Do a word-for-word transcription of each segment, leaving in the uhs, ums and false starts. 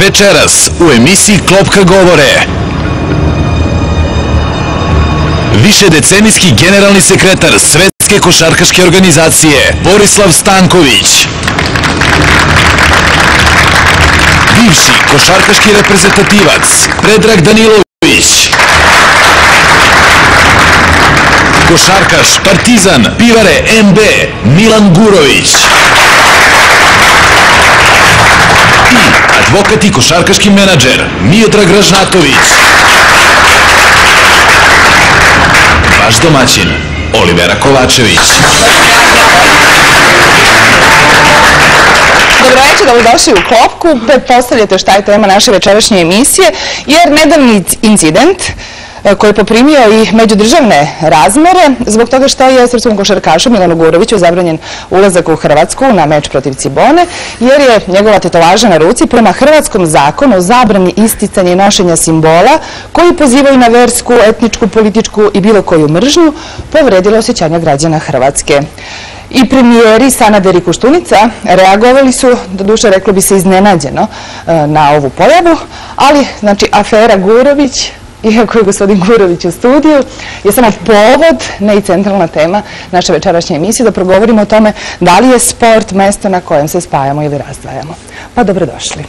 Večeras u emisiji Klopka govore višedecenijski generalni sekretar Svetske košarkaške organizacije Borislav Stanković, bivši košarkaški reprezentativac Predrag Danilović, košarkaš Partizan Pivare M B Milan Gurović i advokat i košarkaški menadžer Miodrag Ražnatović. Vaš domaćin Olivera Kovačević. Dobro večer, dobrodošli u Klopku. Pretpostavljate šta je tema naše večerašnje emisije, jer nedavni incident koji je poprimio i međudržavne razmere zbog toga što je srpskom košarkašu Milanu Guroviću zabranjen ulazak u Hrvatsku na meč protiv Cibone, jer je njegova tetovaža na ruci prema hrvatskom zakonu o zabrani isticanja i nošenja simbola koji pozivaju na versku, etničku, političku i bilo koju mržnju povredila osjećanja građana Hrvatske. I premijeri Sanader i Koštunica reagovali su, doduše reklo bi se iznenađeno, na ovu pojavu, ali znači afera Gurović, iako je gospodin Gurović u studiju, je samo povod, ne i centralna tema naše večerašnje emisije, da progovorimo o tome da li je sport mesto na kojem se spajamo ili razdvajamo. Pa dobrodošli.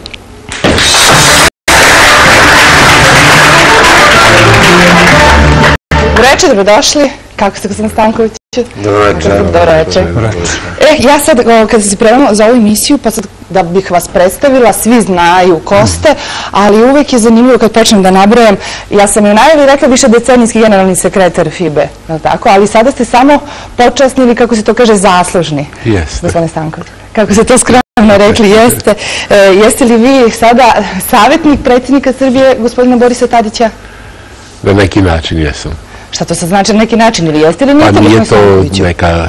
Dobro večer, dobrodošli. Kako ste, gospodin Stanković? Dobro večer. Dobro večer. E, ja sad, kada se spremamo za ovu emisiju, pa sad da bih vas predstavila, svi znaju ko ste, ali uvek je zanimljivo kad počnem da nabrojam. Ja sam i u najavi rekla više decenijski generalni sekretar F I B E, tako? Ali sada ste samo počasni ili, kako se to kaže, zaslužni. Jeste. Gospodine Stanković, kako ste to skromno rekli, jeste. Jeste li vi sada savjetnik predsjednika Srbije, gospodina Borisa Tadića? Na neki način jesam. Šta to sad znači na neki način, ili jeste ili niste? Pa nije to neka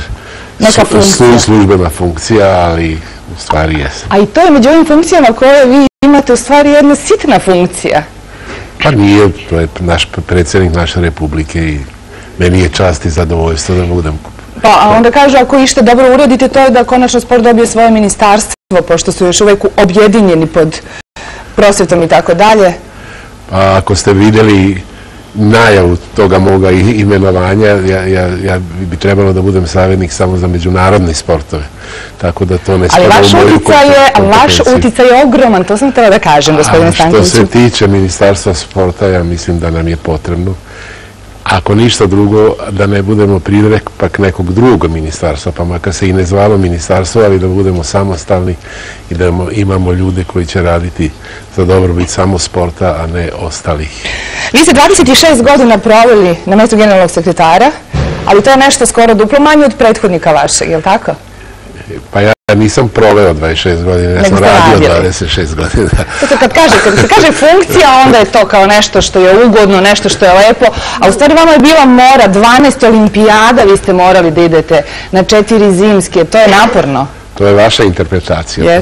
službena funkcija, ali u stvari jesam. A i to je među ovim funkcijama koje vi imate u stvari jedna sitna funkcija. Pa nije, to je naš predsjednik naše republike i meni je čast i zadovoljstvo da budem. Pa a onda kažu, ako ište dobro uradite, to je da konačno sport dobije svoje ministarstvo, pošto su još uvek objedinjeni pod prosvetom i tako dalje. Pa ako ste vidjeli najavu toga moga imenovanja, ja bi trebalo da budem savjetnik samo za međunarodne sportove. Tako da to ne spada u moju kompetenciju. Ali vaš uticaj je ogroman, to sam htjela da kažem, gospodine Stankoviću. Što se tiče Ministarstva sporta, ja mislim da nam je potrebno, ako ništa drugo, da ne budemo prirepak nekog drugog ministarstva, pa makar se i ne zvalo ministarstvo, ali da budemo samostalni i da imamo ljude koji će raditi za dobrobit samo sporta, a ne ostalih. Vi ste dvadeset šest godina proveli na mjestu generalnog sekretara, ali to je nešto skoro duplo manje od prethodnika vašeg, je li tako? Pa ja nisam proveo dvadeset šest godina, ja sam radio dvadeset šest godina. Kad se kaže funkcija, onda je to kao nešto što je ugodno, nešto što je lepo, a u stvari vama je bila mora, dvanaest olimpijada vi ste morali da idete na četiri zimske, to je naporno. To je vaša interpretacija.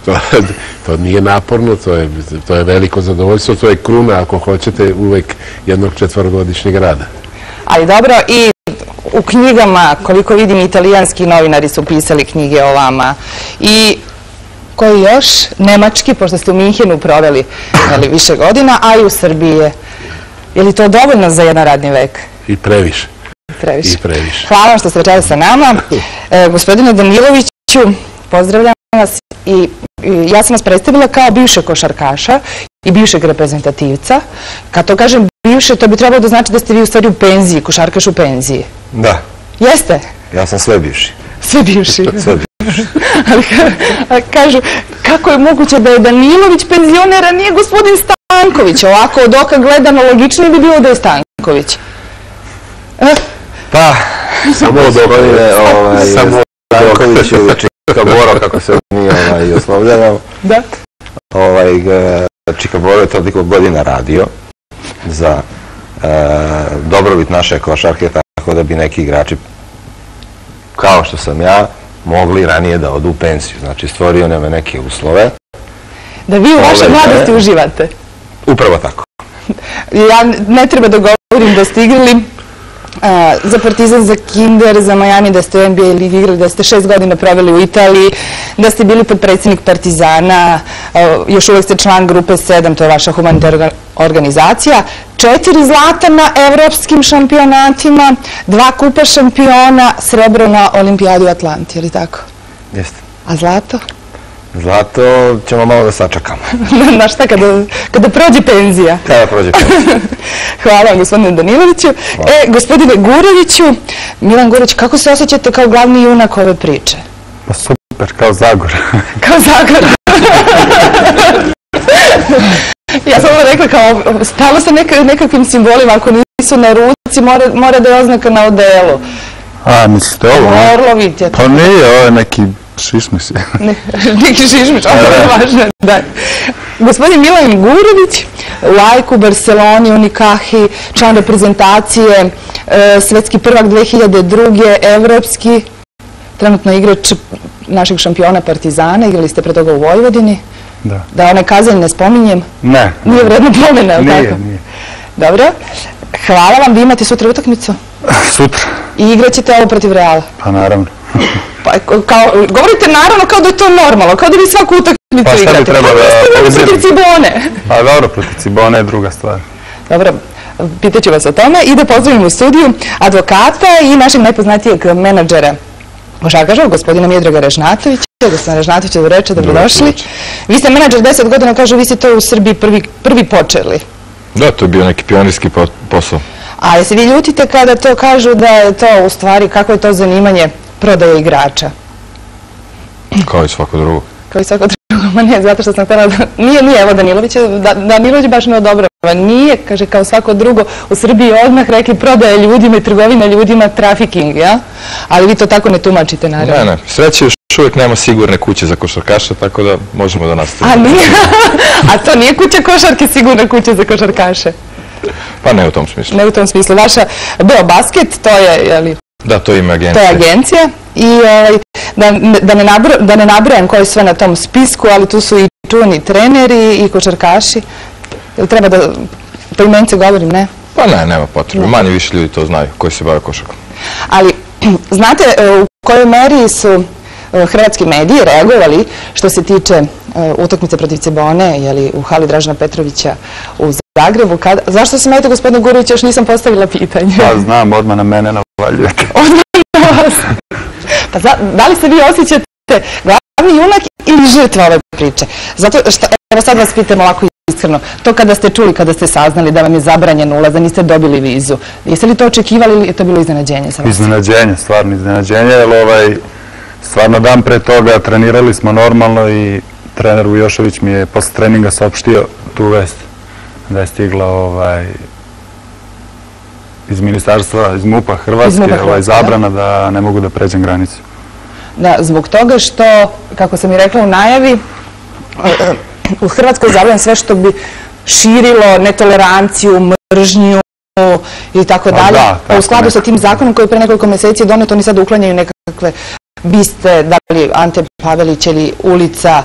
To nije naporno, to je veliko zadovoljstvo, to je kruna, ako hoćete, uvek jednog četvorogodišnjeg rada. Ali dobro, i u knjigama, koliko vidim, italijanski novinari su pisali knjige o vama. I koji još? Nemački, pošto ste u Minhenu proveli više godina, a i u Srbiji je. Je li to dovoljno za jedan radni vek? I previše. Previše. Hvala vam što ste večeras sa nama. Gospodine Daniloviću, pozdravljam vas i ja sam vas predstavila kao bivšeg košarkaša i bivšeg reprezentativca. Kad to kažem bivše, to bi trebalo da znači da ste vi u stvari u penziji, košarkaš u penziji. Da. Jeste? Ja sam sve bivši. Sve bivši? Sve bivši. Ali kažu, kako je moguće da je Danilović penzioner, a nije gospodin Stanković? Ovako od oka gledano logičnije bi bilo da je Stanković. Pa, samo od oka. Samo Stanković je Čika Boro, kako se nije i oslovljavao. Da. Čika Boro je toliko godina radio za dobrobit naše košarke, tako da bi neki igrači, kao što sam ja, mogli ranije da odu u pensiju. Znači, stvorio nam neke uslove. Da vi u vašoj mladosti uživate? Upravo tako. Ja ne treba da govorim da ste igrali za Partizan, za Kinder, za Miami, da ste u N B A ligi igrali, da ste šest godina proveli u Italiji, da ste bili podpredsjednik Partizana, još uvijek ste član grupe sedam, to je vaša humanitarna organizacija, četiri zlata na evropskim šampionatima, dva kupa šampiona, srebro na olimpijadi u Atlanti, je li tako? Jeste. A zlato? Zlato ćemo malo da sačekamo. Na šta, kada prođe penzija? Kada prođe penzija. Hvala vam, gospodine Daniloviću. E, gospodine Guroviću, Milan Gurović, kako se osjećate kao glavni junak ove priče? Pa super, kao Zagor. Kao Zagor. Ja sam vam rekla, kao, stalo sa nekakvim simbolima, ako nisu na ruci, mora da je oznaka na odelu. A, mislite ovo? Orlović je to. Pa nije, ovo je neki šišmiš. Neki šišmiš, ovo je važno. Gospodin Milan Gurović, laik u Barceloni, u Nikahi, član reprezentacije, svetski prvak dve hiljade druge, evropski, trenutno igrač našeg šampiona Partizana, igrali ste pre toga u Vojvodini. Da. Da onaj Kazanj ne spominjem? Ne. Nije vredno pomena, ali tako? Nije, nije. Dobro. Hvala vam, vi imate sutra utakmicu? Sutra. I igraćete ovo protiv Reala? Pa naravno. Govorite naravno kao da je to normalno, kao da vi svaku utakmicu igrate. Pa šta bi trebalo da... Protiv Cibone. Pa dobro, protiv Cibone je druga stvar. Dobro, pitaću vas o tome i da pozdravim u studiju advokata i našeg najpoznatijeg menadžera košarkaša, gospodina Miodraga Ražnatovića. Gospodina Ražnatovića, dobro reče, dobrodošli. Vi ste menadžer deset godina, kažu, vi ste to u Srbiji prvi počeli. Da, to je bio neki pionirski posao. A jesi vi ljutite kada to kažu da je to u stvari, kako je to zanimanje prodaje igrača? Kao i svako drugo. Kao i svako drugo, ma nije, zato što sam htjela da... Nije, nije, evo Danilović, Danilović baš ne odobrava. Nije, kaže, kao svako drugo, u Srbiji odmah rekli prodaje ljudima i trgovina ljudima, trafiking, ja? Ali vi to tako ne tumačite, naravno. Ne, ne, sreće još uvijek nema sigurne kuće za košarkaša, tako da možemo da nastavimo. A nije? A to nije kuća košarke, sigurna kuća za košarkaše? Pa ne u tom smislu. Ne u tom smislu. Vaša Beobasket, to je, jeli... Da, to ime agencija. To je agencija i da ne nabrajam koji sve na tom spisku, ali tu su i čuveni treneri i košarkaši. Ili treba da po imence govorim, ne? Pa ne, nema potrebe. Manje više ljudi to znaju koji se bave košarkom. Ali, znate u kojoj meri su hrvatski mediji reagovali što se tiče utakmice protiv Cibone, jeli u hali Dražena Petrovića u Zagrebu. Zašto se smijete, gospodine Gurović, još nisam postavila pitanje? Pa znam, odmah na mene navaljujete. Odmah na vas. Pa da li se vi osjećate glavni junak ili žrtva ove priče? Zato što, evo sad vas pitam ovako iskreno, to kada ste čuli, kada ste saznali da vam je zabranjen ulaz, da niste dobili vizu, jeste li to očekivali ili je to bilo iznenađenje za vas? Iznenađenje, stvarno iznenađenje, jer ovaj, stvarno dan pre toga trenirali smo normalno i trener Vujošević mi je posle treninga saopštio tu vest da je stigla ovaj, iz ministarstva, iz MUP-a Hrvatske, ovaj, zabrana da ne mogu da pređem granicu. Da, zbog toga što, kako sam i rekla u najavi, u Hrvatskoj je zabranjeno sve što bi širilo netoleranciju, mržnju i tako dalje. U skladu sa tim zakonom koji je pre nekoliko meseci donet, oni sad uklanjaju nekakve biste, da li Ante Pavelić ili ulica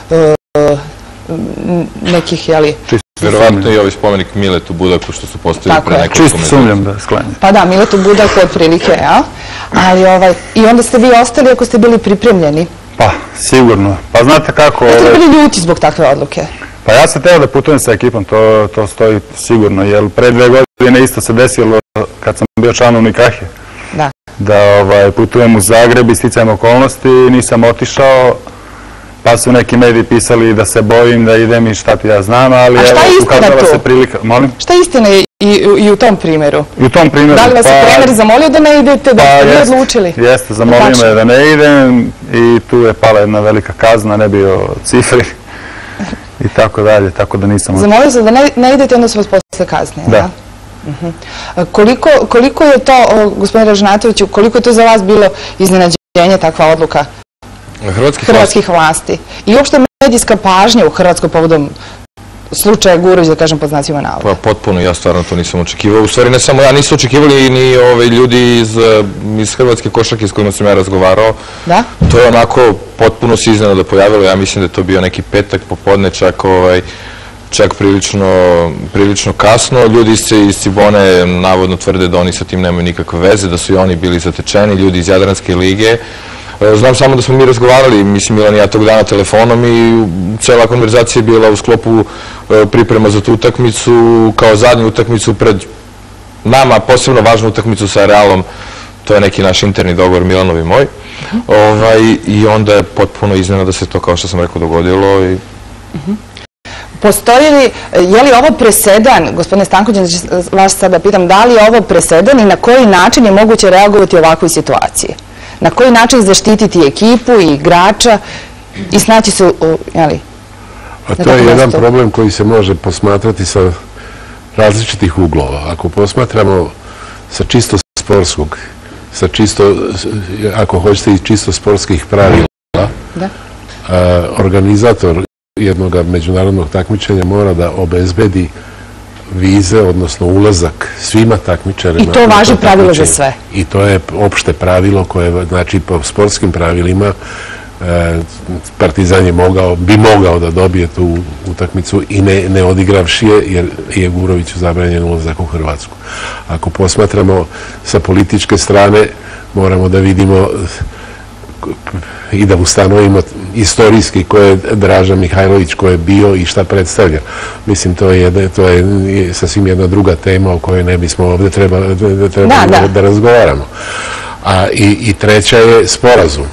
nekih, jeli... Vjerovatno i ovaj spomenik Miletu Budaku što su postavili pre nekoliko meseci. Čisto sumnjam da sklanja. Pa da, Miletu Budaku otprilike, ja. Ali ovaj, i onda ste vi ostali ako ste bili pripremljeni. Pa, sigurno. Pa znate kako... Jeste li bili ljuti zbog takve odluke? Pa ja sam teo da putujem sa ekipom, to stoji sigurno, jer pre dve godine isto se desilo kad sam bio član u Nikahi. Da. Da putujem u Zagreb i sticajem okolnosti, nisam otišao, pa su neki mediji pisali da se bojim da idem i šta ti ja znam, ali evo, ukazala se prilika. Molim? Šta je istina i u tom primjeru? I u tom primjeru, da li vas je trener zamolio da ne idete, da ste vi odlučili? Jeste, zamolio me da ne idem i tu je pala jedna velika kazna, ne bio cifri i tako dalje, tako da nisam... Zamolio se da ne idete, onda su vas posle kaznije, da? Koliko je to, gospodine Ražnatoviću, koliko je to za vas bilo iznenađenje, takva odluka hrvatskih vlasti? I uopšte medijska pažnja u Hrvatskoj povodom slučaja Gurović, da kažem pod znacima navoda? Pa potpuno, ja stvarno to nisam očekivao. U stvari ne samo ja, nisu očekivali ni ljudi iz Hrvatske košarke s kojima sam ja razgovarao. Da? To je onako potpuno se iznenada pojavilo. Ja mislim da je to bio neki petak popodne, čak čak prilično kasno. Ljudi iz Cibone navodno tvrde da oni sa tim nemaju nikakve veze, da su i oni bili zatečeni, ljudi iz Jadranske lige. Znam samo da smo mi razgovarali, mislim, Milan i ja tog dana telefonom i cela konverzacija je bila u sklopu priprema za tu utakmicu, kao zadnju utakmicu pred nama, posebno važnu utakmicu sa Realom. To je neki naš interni dogovor, Milanov i moj. I onda je potpuno iznenada da se to, kao što sam rekao, dogodilo. Postoji li, je li ovo presedan, gospodine Stanković, vas sada pitam, da li je ovo presedan i na koji način je moguće reagovati u ovakvoj situaciji? Na koji način zaštititi ekipu i igrača i snaći se u, jeli? To je jedan problem koji se može posmatrati sa različitih uglova. Ako posmatramo sa čisto sportskog, sa čisto, ako hoćete i čisto sportskih pravila, organizator jednog međunarodnog takmičenja mora da obezbedi vize, odnosno ulazak svima takmičarima. I to važi pravilo za sve. I to je opšte pravilo koje, znači, po sportskim pravilima Partizan je mogao, bi mogao da dobije tu utakmicu i ne odigravši je, jer je Guroviću zabranjen ulazak u Hrvatsku. Ako posmatramo sa političke strane, moramo da vidimo i da ustanovimo istorijski ko je Draža Mihajlović, ko je bio i šta predstavlja. Mislim, to je sasvim jedna druga tema o kojoj ne bismo ovdje trebali da razgovaramo. I treća je sporazum.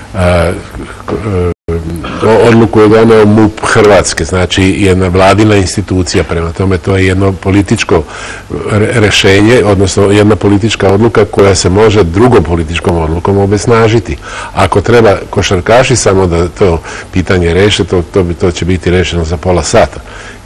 Odluku je doneo MUP Hrvatske, znači jedna vladina institucija, prema tome to je jedno političko rešenje, odnosno jedna politička odluka koja se može drugom političkom odlukom obesnažiti. Ako treba košarkaši samo da to pitanje reše, to će biti rešeno za pola sata.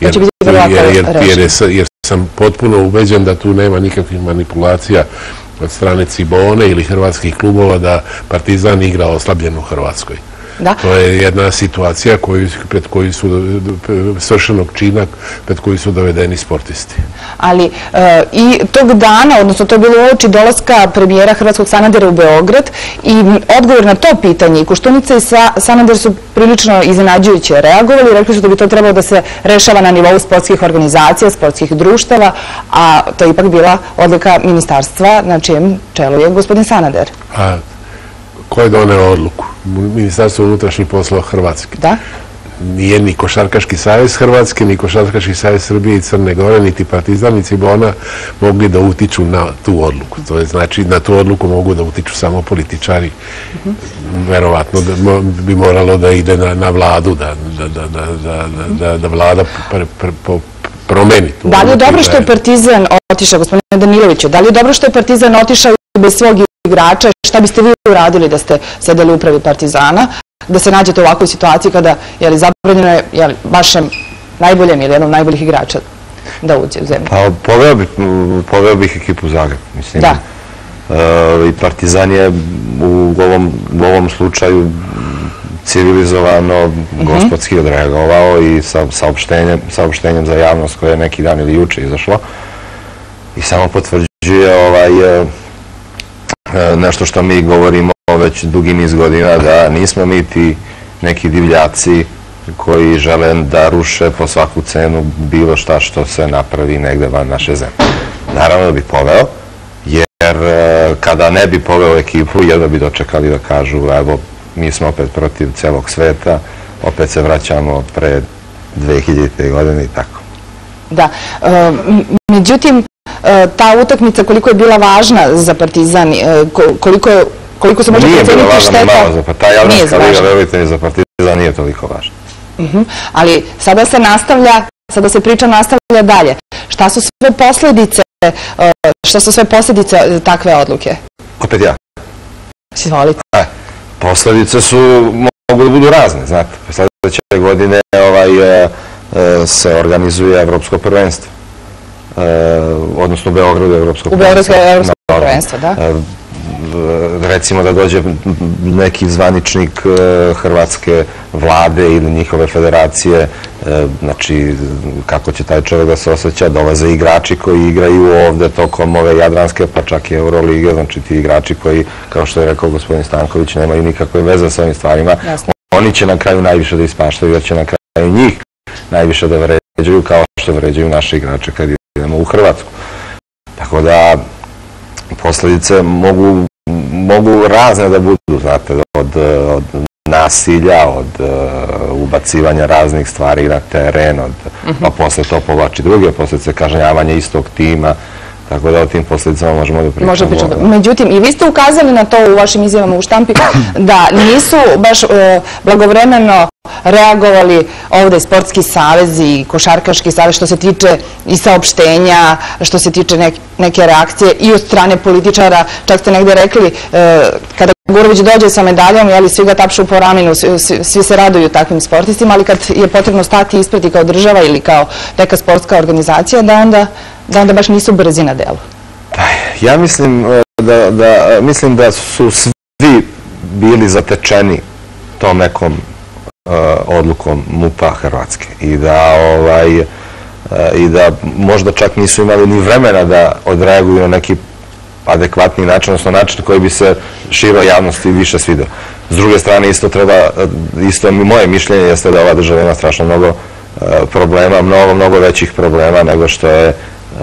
Jer sam potpuno ubeđen da tu nema nikakvih manipulacija od strane Cibone ili hrvatskih klubova da Partizan igra oslabljen u Hrvatskoj. To je jedna situacija pred koju su svršenog čina, pred koju su dovedeni sportisti. Ali i tog dana, odnosno to je bilo uoči dolaska premijera Hrvatskog Sanadera u Beograd i odgovor na to pitanje i Koštunica i Sanader su prilično iznenađujuće reagovali i rekli su da bi to trebalo da se rešava na nivou sportskih organizacija, sportskih društava, a to je ipak bila odluka ministarstva na čijem čelu je gospodin Sanader. A ko je doneo odluku? Ministarstvo unutrašnjih poslova Hrvatske. Da? Nije ni Košarkaški savez Hrvatske, ni Košarkaški savez Srbije i Crne Gore, niti Partizan, ni Cibona mogli da utiču na tu odluku. To je znači na tu odluku mogu da utiču samo političari. Verovatno bi moralo da ide na vladu, da vlada promeni tu odluku. Da li je dobro što je Partizan otišao, gospodine Daniloviću, da li je dobro što je Partizan otišao bez svog igrača? Šta biste vi uradili da ste sedeli u upravi Partizana, da se nađete u ovakvoj situaciji kada je zabranjeno je vašem najboljem ili jednom najboljih igrača da uđe u zemlju? Pa poveo bih ekipu Zagreb, mislim. Da. I Partizan je u ovom slučaju civilizovano, gospodski odreagovao i sa saopštenjem za javnost koje je neki dan ili juče izašlo i samo potvrđuje ovaj nešto što mi govorimo već dugi niz godina, da nismo mi ti neki divljaci koji žele da ruše po svaku cenu bilo šta što se napravi negde van naše zemlje. Naravno da bi poveo, jer kada ne bi poveo ekipu, jedno bi dočekali da kažu evo, mi smo opet protiv celog sveta, opet se vraćamo pre dve hiljadite. godine i tako. Da, međutim, ta utakmica koliko je bila važna za Partizan, koliko se može proceniti šteta? Nije bila važna, malo, ta Jadranska liga, verujte mi, za Partizan nije toliko važna. Ali sada se nastavlja, sada se priča nastavlja dalje. Šta su sve posljedice, šta su sve posljedice takve odluke? Opet ja. Izvolite. Posljedice su, mogu da budu razne, znate. Sljedeće godine se organizuje Evropsko prvenstvo. Odnosno u Beogradu Evropsko prvenstvo. U Beogradu Evropsko prvenstvo, da. Recimo da dođe neki zvaničnik hrvatske vlade ili njihove federacije, znači kako će taj čovjek da se osjeća, dolaze igrači koji igraju ovde tokom ove Jadranske, pa čak i Eurolige, znači ti igrači koji, kao što je rekao gospodin Stanković, nemaju nikakve veze sa ovim stvarima. Oni će na kraju najviše da ispaštaju, jer će na kraju njih najviše da vredi vređaju kao što vređaju naše igrače kad idemo u Hrvatsku. Tako da posljedice mogu, mogu razne da budu, znate, od, od nasilja, od uh, ubacivanja raznih stvari na teren, od, pa posle to povlači druge posljedice, kažnjavanje istog tima, tako da o tim posljedicama možemo da pričamo. Može pričati. Međutim, i vi ste ukazali na to u vašim izjavama u štampi, da nisu baš uh, blagovremeno reagovali ovdje sportski savez i košarkaški savez što se tiče i saopštenja, što se tiče nek, neke reakcije i od strane političara. Čak ste negdje rekli, e, kada Gurović dođe sa medaljom, jeli, svi ga tapšu po ramenu, svi, svi se raduju takvim sportistima, ali kad je potrebno stati ispred i kao država ili kao neka sportska organizacija, da onda, da onda baš nisu brzi na delu. Ja mislim da, da, mislim da su svi bili zatečeni tom nekom odlukom MUP-a Hrvatske i da, ovaj, i da možda čak nisu imali ni vremena da odreaguju na neki adekvatni način, odnosno način koji bi se široj javnosti više svidio. S druge strane, isto treba, isto moje mišljenje jeste da ova država ima strašno mnogo problema, mnogo, mnogo većih problema nego što je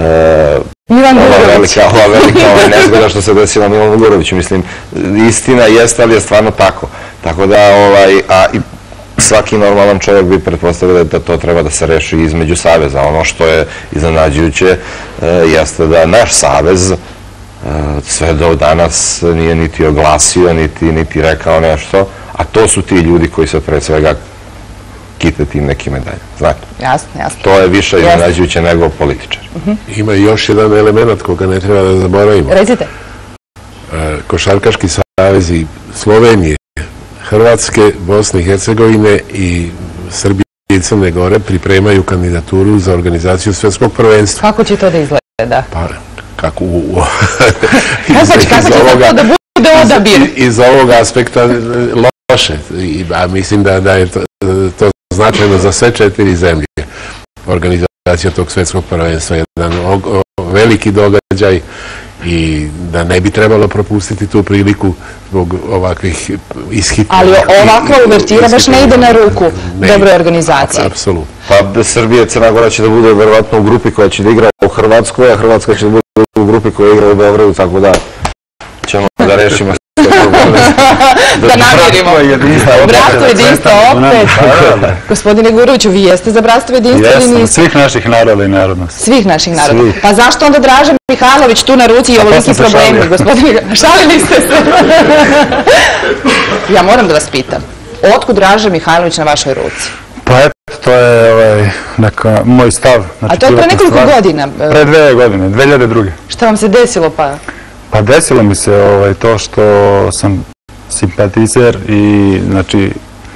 ova velika, ova velika nezgoda što se desila Milanu Guroviću. Mislim, istina jeste, ali je stvarno tako. Tako da, ovaj, a i svaki normalan čovjek bi pretpostavio da to treba da se reši između saveza. Ono što je iznenađujuće jeste da naš savez sve do danas nije niti oglasio, niti, niti rekao nešto, a to su ti ljudi koji se pre svega kite tim nekim medaljama. Znate? Jasno, jasno. To je više iznenađujuće nego političar. Uh-huh. Ima još jedan element koga ne treba da zaboravimo. Recite. Košarkaški savez i Slovenije, Hrvatske, Bosne i Hercegovine i Srbije i Crne Gore pripremaju kandidaturu za organizaciju svjetskog prvenstva. Kako će to da izgleda? Pa, kako u... Kako će to da bude odabir? Iz ovog aspekta loše, a mislim da je to značajno za sve četiri zemlje. Organizacija tog svjetskog prvenstva je jedan veliki događaj i da ne bi trebalo propustiti tu priliku zbog ovakvih ishitnih... Ali ovakva uvertira baš ne ide na ruku dobroj organizaciji. Apsolutno. Pa Srbija i Crna Gora će da bude verovatno u grupi koja će da igra u Hrvatskoj, a Hrvatska će da bude u grupi koja igra u Beogradu, tako da ćemo da rešimo sve probleme. Da namirimo. Bratstvo jedinstvo opet. Gospodine Guroviću, vi jeste za bratstvo jedinstvo ili niste? Jesam, svih naših naroda i narodnosti. Svih naših naroda. Pa zašto onda Draža Mihajlović tu na ruci i ovoliki problemi? Gospodine, šalili ste se. Ja moram da vas pitam, otkud Draža Mihajlović na vašoj ruci? Pa eto, to je ovaj, neka, moj stav. A to je pre nekoliko godina? Pre dve godine, dve hiljade druge. Šta vam se desilo pa? Pa desilo mi se ovaj, to što sam simpatizer i znači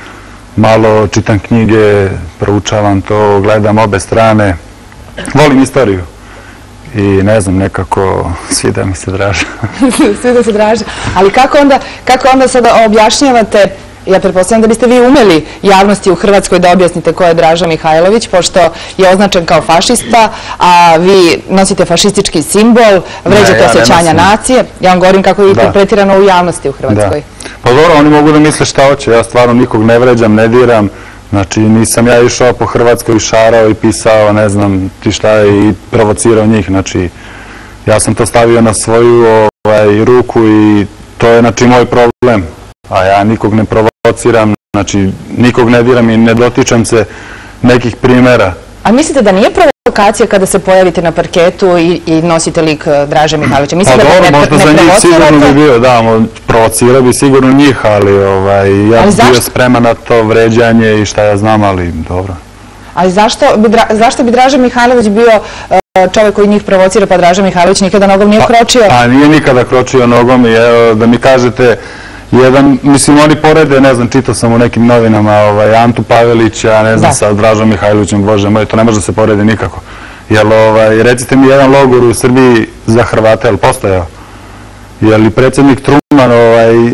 malo čitam knjige, proučavam to, gledam obe strane, volim istoriju i ne znam, nekako svida mi se Draža. Svida se Draža. Ali kako onda, kako onda sada objašnjavate, ja pretpostavljam da biste vi umeli javnosti u Hrvatskoj da objasnite ko je Draža Mihajlović, pošto je označen kao fašista, a vi nosite fašistički simbol, vređate osjećanja nacije. Ja vam govorim kako je interpretirano u javnosti u Hrvatskoj. Pa dobro, oni mogu da misle šta hoće, ja stvarno nikog ne vređam, ne diram, znači nisam ja išao po Hrvatskoj i šarao i pisao, ne znam ti šta je, i provocirao njih, znači ja sam to stavio na svoju ovaj, ruku i to je znači moj problem. A ja nikog ne provociram, znači nikog ne diram i ne dotičem se nekih primjera. A mislite da nije provokacija kada se pojavite na parketu i, i nosite lik Draže Mihajlovića? Mislite pa da dobro, ne, možda ne za njih sigurno bi bio, da, provocira bi sigurno njih, ali ovaj, ja ali bio zašto? Spreman na to vređanje i šta ja znam, ali dobro. Ali zašto bi, zašto bi Draža Mihajlović bio čovjek koji njih provocira, pa Draža Mihajlović nikada nogom nije kročio? Pa, a nije nikada kročio nogom i evo, da mi kažete, jedan, mislim, oni porede, ne znam, čitao sam u nekim novinama, ovaj, Antu Pavelića, ne znam, da. Sa Dražom Mihajlovićem, bože moj, to ne može se porede nikako. Jel, ovaj, recite mi jedan logor u Srbiji za Hrvate, jel postojao? Je li predsjednik Truman, ovaj...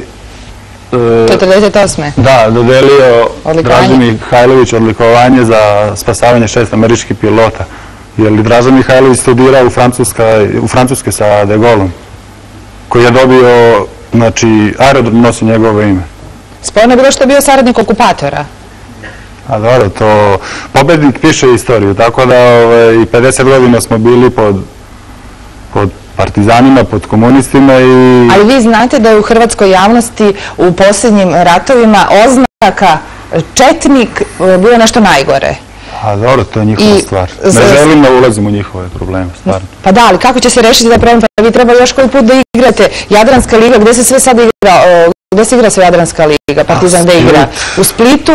četrdeset osme Da, dodelio Draži Mihajlović odlikovanje za spasavanje šest američkih pilota. Je li Draža Mihajlović studirao u Francuskoj, u Francuskoj sa De Gaulom, koji je dobio, znači, aerodrom nosi njegovo ime. Spojno je bilo što je bio saradnik okupatora. A dobro, to pobednik piše istoriju, tako da i pedeset godina smo bili pod pod partizanima, pod komunistima i... Ali vi znate da je u hrvatskoj javnosti u posljednjim ratovima oznaka četnik bilo nešto najgore. A dobro, to je njihova stvar. Ne želim da ulazim u njihove probleme, stvarno. Pa da, ali kako će se rešiti da problem? Pa vi treba još koji put da igrate. Jadranska liga, gde se sve sad igra? Gde se igra sve Jadranska liga? Partizan gde igra? U Splitu,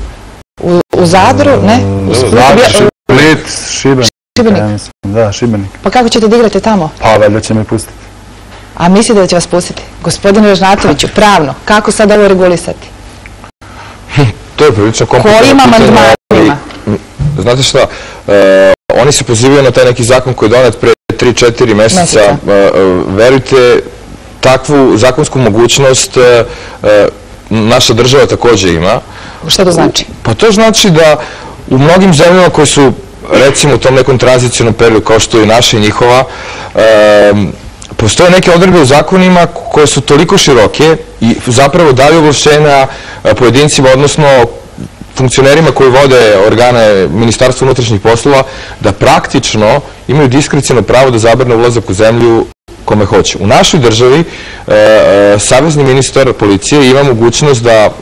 u Zadru, ne? Split, Šibenik. Šibenik? Da, Šibenik. Pa kako ćete da igrate tamo? Pa valjda će me pustiti. A mislite da će vas pustiti? Gospodine Ražnatoviću, pravno, kako sad ovo regulisati? To je prilično komplikovano pitanje. Kojim amandmanima? Znate šta, oni se pozivaju na taj neki zakon koji je donet pre tri četiri meseca. Verujte, takvu zakonsku mogućnost naša država također ima. Šta to znači? Pa to znači da u mnogim zemljama koji su, recimo u tom nekom tranzicionom periodu kao što je naša i njihova, postoje neke odredbe u zakonima koje su toliko široke i zapravo daju ovlašćenja pojedincima, odnosno funkcionerima koji vode organe Ministarstva unutrašnjih poslova, da praktično imaju diskreciono pravo da zabrane ulazak u zemlju kome hoće. U našoj državi savezni ministar policije ima mogućnost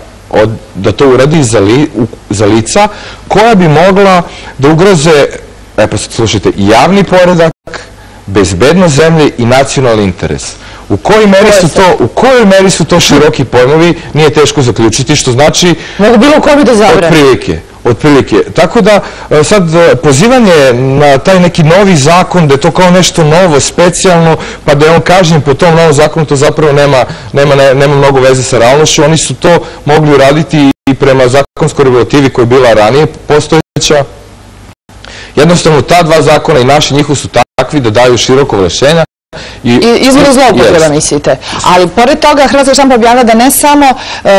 da to uradi za lica koja bi mogla da ugroze, e pa sad slušajte, javni poredak, bezbednost zemlje i nacionalni interes. U kojoj meri su to, u kojoj meri su to široki pojmovi, nije teško zaključiti, što znači... Mogu bilo kome da zabrane. Otprilike, otprilike. Tako da, sad, pozivanje na taj neki novi zakon, da je to kao nešto novo, specijalno, pa da je on kažnjen po tom novom zakonu, to zapravo nema mnogo veze sa realnošću. Oni su to mogli uraditi i prema zakonskoj regulativi koja je bila ranije postojeća. Jednostavno, ta dva zakona i naši njihov su takvi da daju široko ovlašćenja. Izvore zloupotreba, mislite. Ali pored toga Hrvatska štampa objavila da ne samo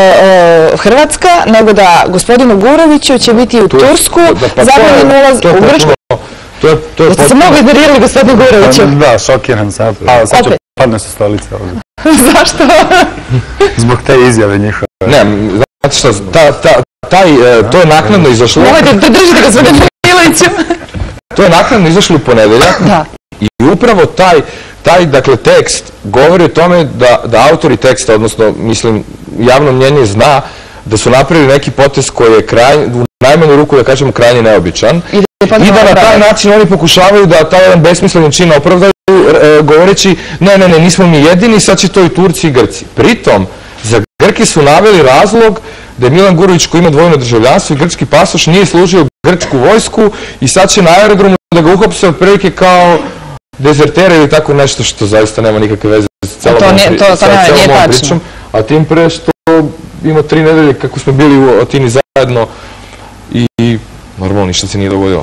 Hrvatska, nego da gospodinu Guroviću će biti u Tursku zabranjen ulaz u Grčku. Jeste se mnogo iznerirali gospodinu Guroviću? Da, šokiran sam. Sad ću padne sa stolice ovdje. Zašto? Zbog te izjave njihove. Ne, znate što, to je naknadno izašlo... Nemojte, držite gospodinu Miloviću. To je naknadno izašlo u ponedeljak. Da. I upravo taj, taj, dakle, tekst govori o tome da autori teksta, odnosno, mislim, javno mnjenje zna da su napravili neki potez koji je u najmanju ruku, da kažemo, krajnje neobičan i da na taj način oni pokušavaju da taj jedan besmisleni čin opravdaju govoreći ne, ne, ne, nismo mi jedini, sad će to i Turci i Grci. Pritom, za Grke su naveli razlog da je Milan Gurović, koji ima dvojno državljanstvo i grčki pasoš, nije služio grčku vojsku i sad će na aerodromu da ga uhapse otprilike kao dezertera ili tako nešto što zaista nema nikakve veze sa celom ovom pričom. A tim pre što ima tri nedelje kako smo bili u Atini zajedno i normalno ništa se nije dogodilo.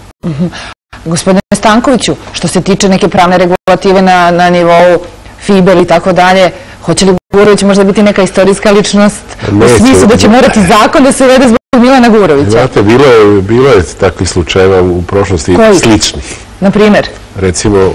Gospodine Stankoviću, što se tiče neke pravne regulative na nivou FIBA ili tako dalje, hoće li Gurović možda biti neka istorijska ličnost u smislu da će morati zakon da se uvede zbog Milana Gurovića? Znate, bilo je takvih slučajeva u prošlosti sličnih. Na primjer? Recimo,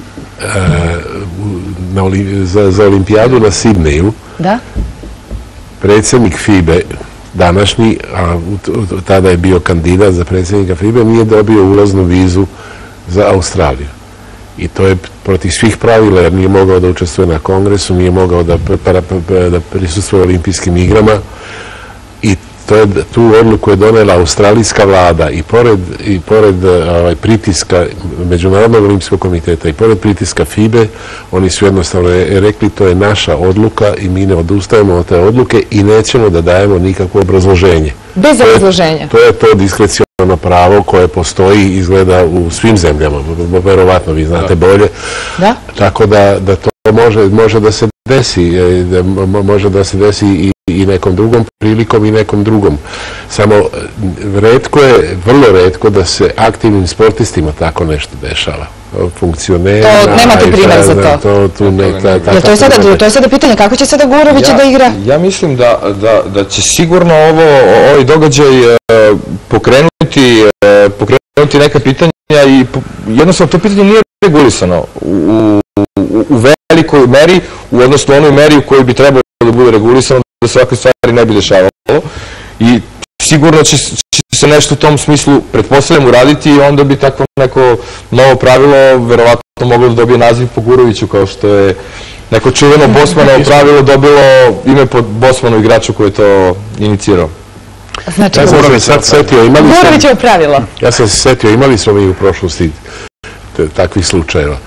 za olimpijadu na Sidneju predsjednik FIBE, današnji, a tada je bio kandidat za predsjednika FIBE, nije dobio ulaznu vizu za Australiju. I to je protiv svih pravila, jer nije mogao da učestvuje na kongresu, nije mogao da prisustvuje olimpijskim igrama. I tu odluku je donela australijska vlada i pored pritiska Međunarodnog olimpijskog komiteta i pored pritiska FIBE, oni su jednostavno rekli to je naša odluka i mi ne odustajemo od te odluke i nećemo da dajemo nikakvo obrazloženje. Bez obrazloženja? To je to diskreciono pravo koje postoji, izgleda u svim zemljama, verovatno vi znate bolje. Da? Tako da to može da se desi, može da se desi i i nekom drugom prilikom i nekom drugom. Samo retko je, vrlo retko da se aktivnim sportistima tako nešto dešava. Funkcionera... To nemate primjer za to? To je sada pitanje, kako će sada Gurović da igra? Ja mislim da će sigurno ovaj događaj pokrenuti neka pitanja i jednostavno to pitanje nije regulisano u velikoj meri, u odnosno onoj meri u kojoj bi trebalo da bude regulisano da se ovakve stvari ne bi dešavalo. I sigurno će se nešto u tom smislu, pretpostavljam, uraditi i onda bi takvo neko novo pravilo verovatno moglo da dobije naziv po Guroviću, kao što je neko čuveno Bosmanovo pravilo dobilo ime po Bosmanu igraču koji je to inicirao. Znači, ja sam se sad setio, imali smo... Gurovićevo pravilo. Ja sam se setio, imali smo mi u prošlosti takvih slučajeva.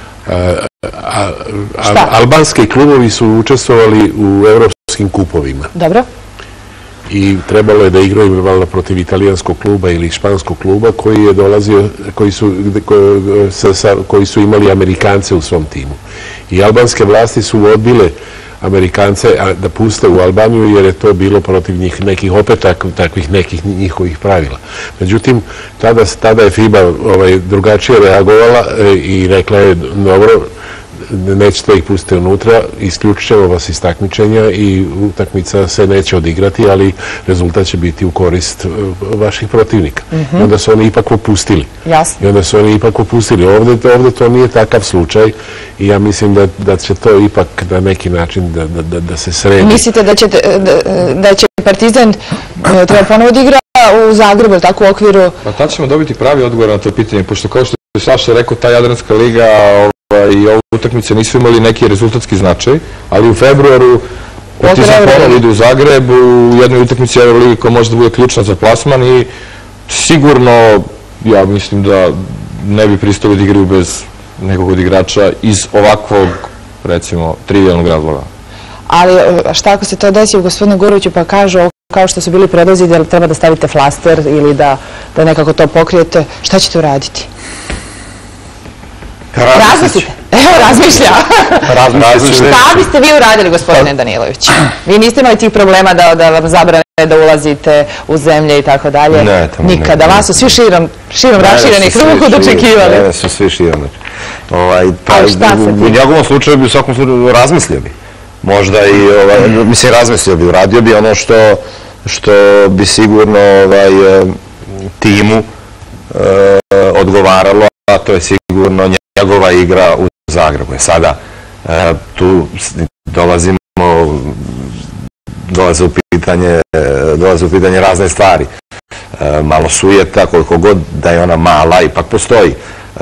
Albanski klubovi su učestvovali u evropskim kupovima. Dobro. I trebalo je da igraju valjda protiv italijanskog kluba ili španskog kluba koji je dolazio, koji su, koji su imali Amerikance u svom timu. I albanske vlasti su odbile Amerikance da puste u Albaniju jer je to bilo protiv njih nekih opet takvih nekih njihovih pravila. Međutim, tada je FIBA drugačije reagovala i rekla je, dobro, nećete ih pustiti unutra, isključit ćemo vas iz takmičenja i utakmica se neće odigrati, ali rezultat će biti u korist vaših protivnika. I onda su oni ipak opustili. I onda su oni ipak opustili. Ovdje to nije takav slučaj i ja mislim da će to ipak na neki način da se sredi. Mislite da će Partizan treba ponovo da igra u Zagrebu, tako u okviru? Pa tad ćemo dobiti pravi odgovor na to pitanje, pošto kao što je Saša rekao, ta Jadranska liga i ove utakmice nisu imali neki rezultatski značaj, ali u februaru Partizan ponovo ide u Zagreb u jednoj utakmici Euroligi koja može da bude ključna za plasman i sigurno, ja mislim da ne bi pristali da igraju bez nekog od igrača iz ovakvog, recimo, trivijalnog razloga. Ali šta ako se to desi u gospodinu Guroviću pa kažu, kao što su bili predlozi, da treba da stavite flaster ili da nekako to pokrijete, šta ćete uraditi? Razmislite. Evo, razmišlja. Šta biste vi uradili, gospodine Danilović? Vi niste imali tih problema da vam zabrane da ulazite u zemlje i tako dalje? Ne, tamo ne. Nikada. Vas su svi širom raširenih ruku dočekivali. Ne, su svi širom. U njegovom slučaju bi u svakom slučaju razmislio bi. Možda i, mislim, razmislio bi, uradio bi ono što bi sigurno timu odgovaralo, a to je sigurno njegova igra u Zagrebu. Sada tu dolazimo, dolaze u pitanje, dolaze u pitanje razne stvari. Malo sujeta, koliko god da je ona mala, ipak postoji.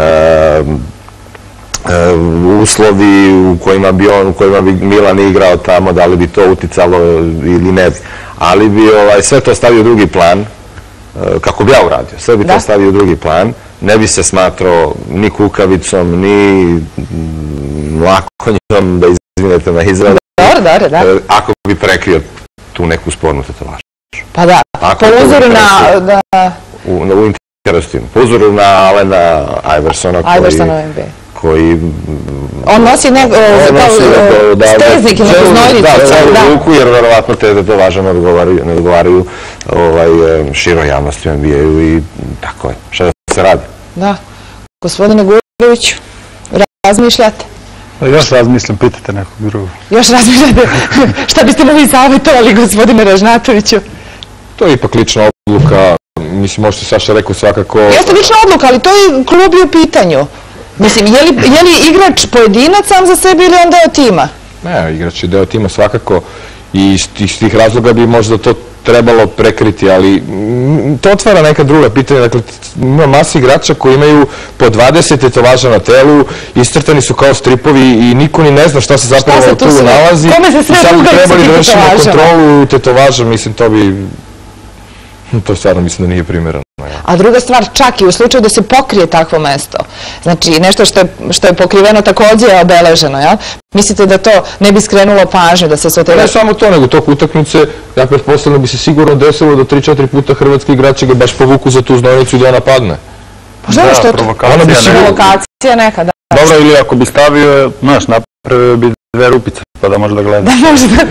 Uslovi u kojima bi on, u kojima bi Milan igrao tamo, da li bi to uticalo ili ne. Ali bi sve to stavio u drugi plan, kako bi ja uradio, sve bi to stavio u drugi plan. Ne bi se smatrao ni kukavicom, ni lakonjom, da izvinete na izradu, ako bi prekrio tu neku spornu tetovažu. Pa da, po uzoru na... U interesu, po uzoru na Alena Iversona, koji... On nosi steznik i neku znojnicu. Da, u ruku, jer verovatno te tetovaže ne odgovaraju široj javnosti u N B A-u i tako je. Šta da se radi? Da. Gospodine Guroviću, razmišljate? Još razmišljam, pitajte nekog drugog. Još razmišljate? Šta biste mu vi savjetovali, gospodine Ražnatoviću? To je ipak lična odluka. Mislim, možete Saša rekao svakako... Jeste lična odluka, ali to je klub u pitanju. Mislim, je li igrač pojedinac sam za sebe ili on deo tima? Ne, igrač je deo tima svakako i iz tih razloga bi možda to trebalo prekriti, ali to otvara neka druga pitanja. Dakle, ima masa igrača koji imaju po dvadeset tetovaža na telu, iscrtani su kao stripovi i niko ni ne zna šta se zapravo tu nalazi. Kome se sve druga i sa tim tetovažama? I sad bi trebali da vršimo kontrolu tetovaža, mislim, to bi... To stvarno mislim da nije primjereno. A druga stvar, čak i u slučaju da se pokrije takvo mesto, znači nešto što je pokriveno također je obeleženo, jel? Mislite da to ne bi skrenulo pažnju, da se sve tega... Ne samo to, nego toko utakmice, ja pretpostavljam bi se sigurno desilo da tri četiri puta hrvatski igrači ga baš povuku za tu znojnicu i da ona padne. Pa znamo što je to? Provokacija neka, da. Dobro, ili ako bi stavio, znaš, napravio bi dve rupice, pa da može da gleda. Da može da...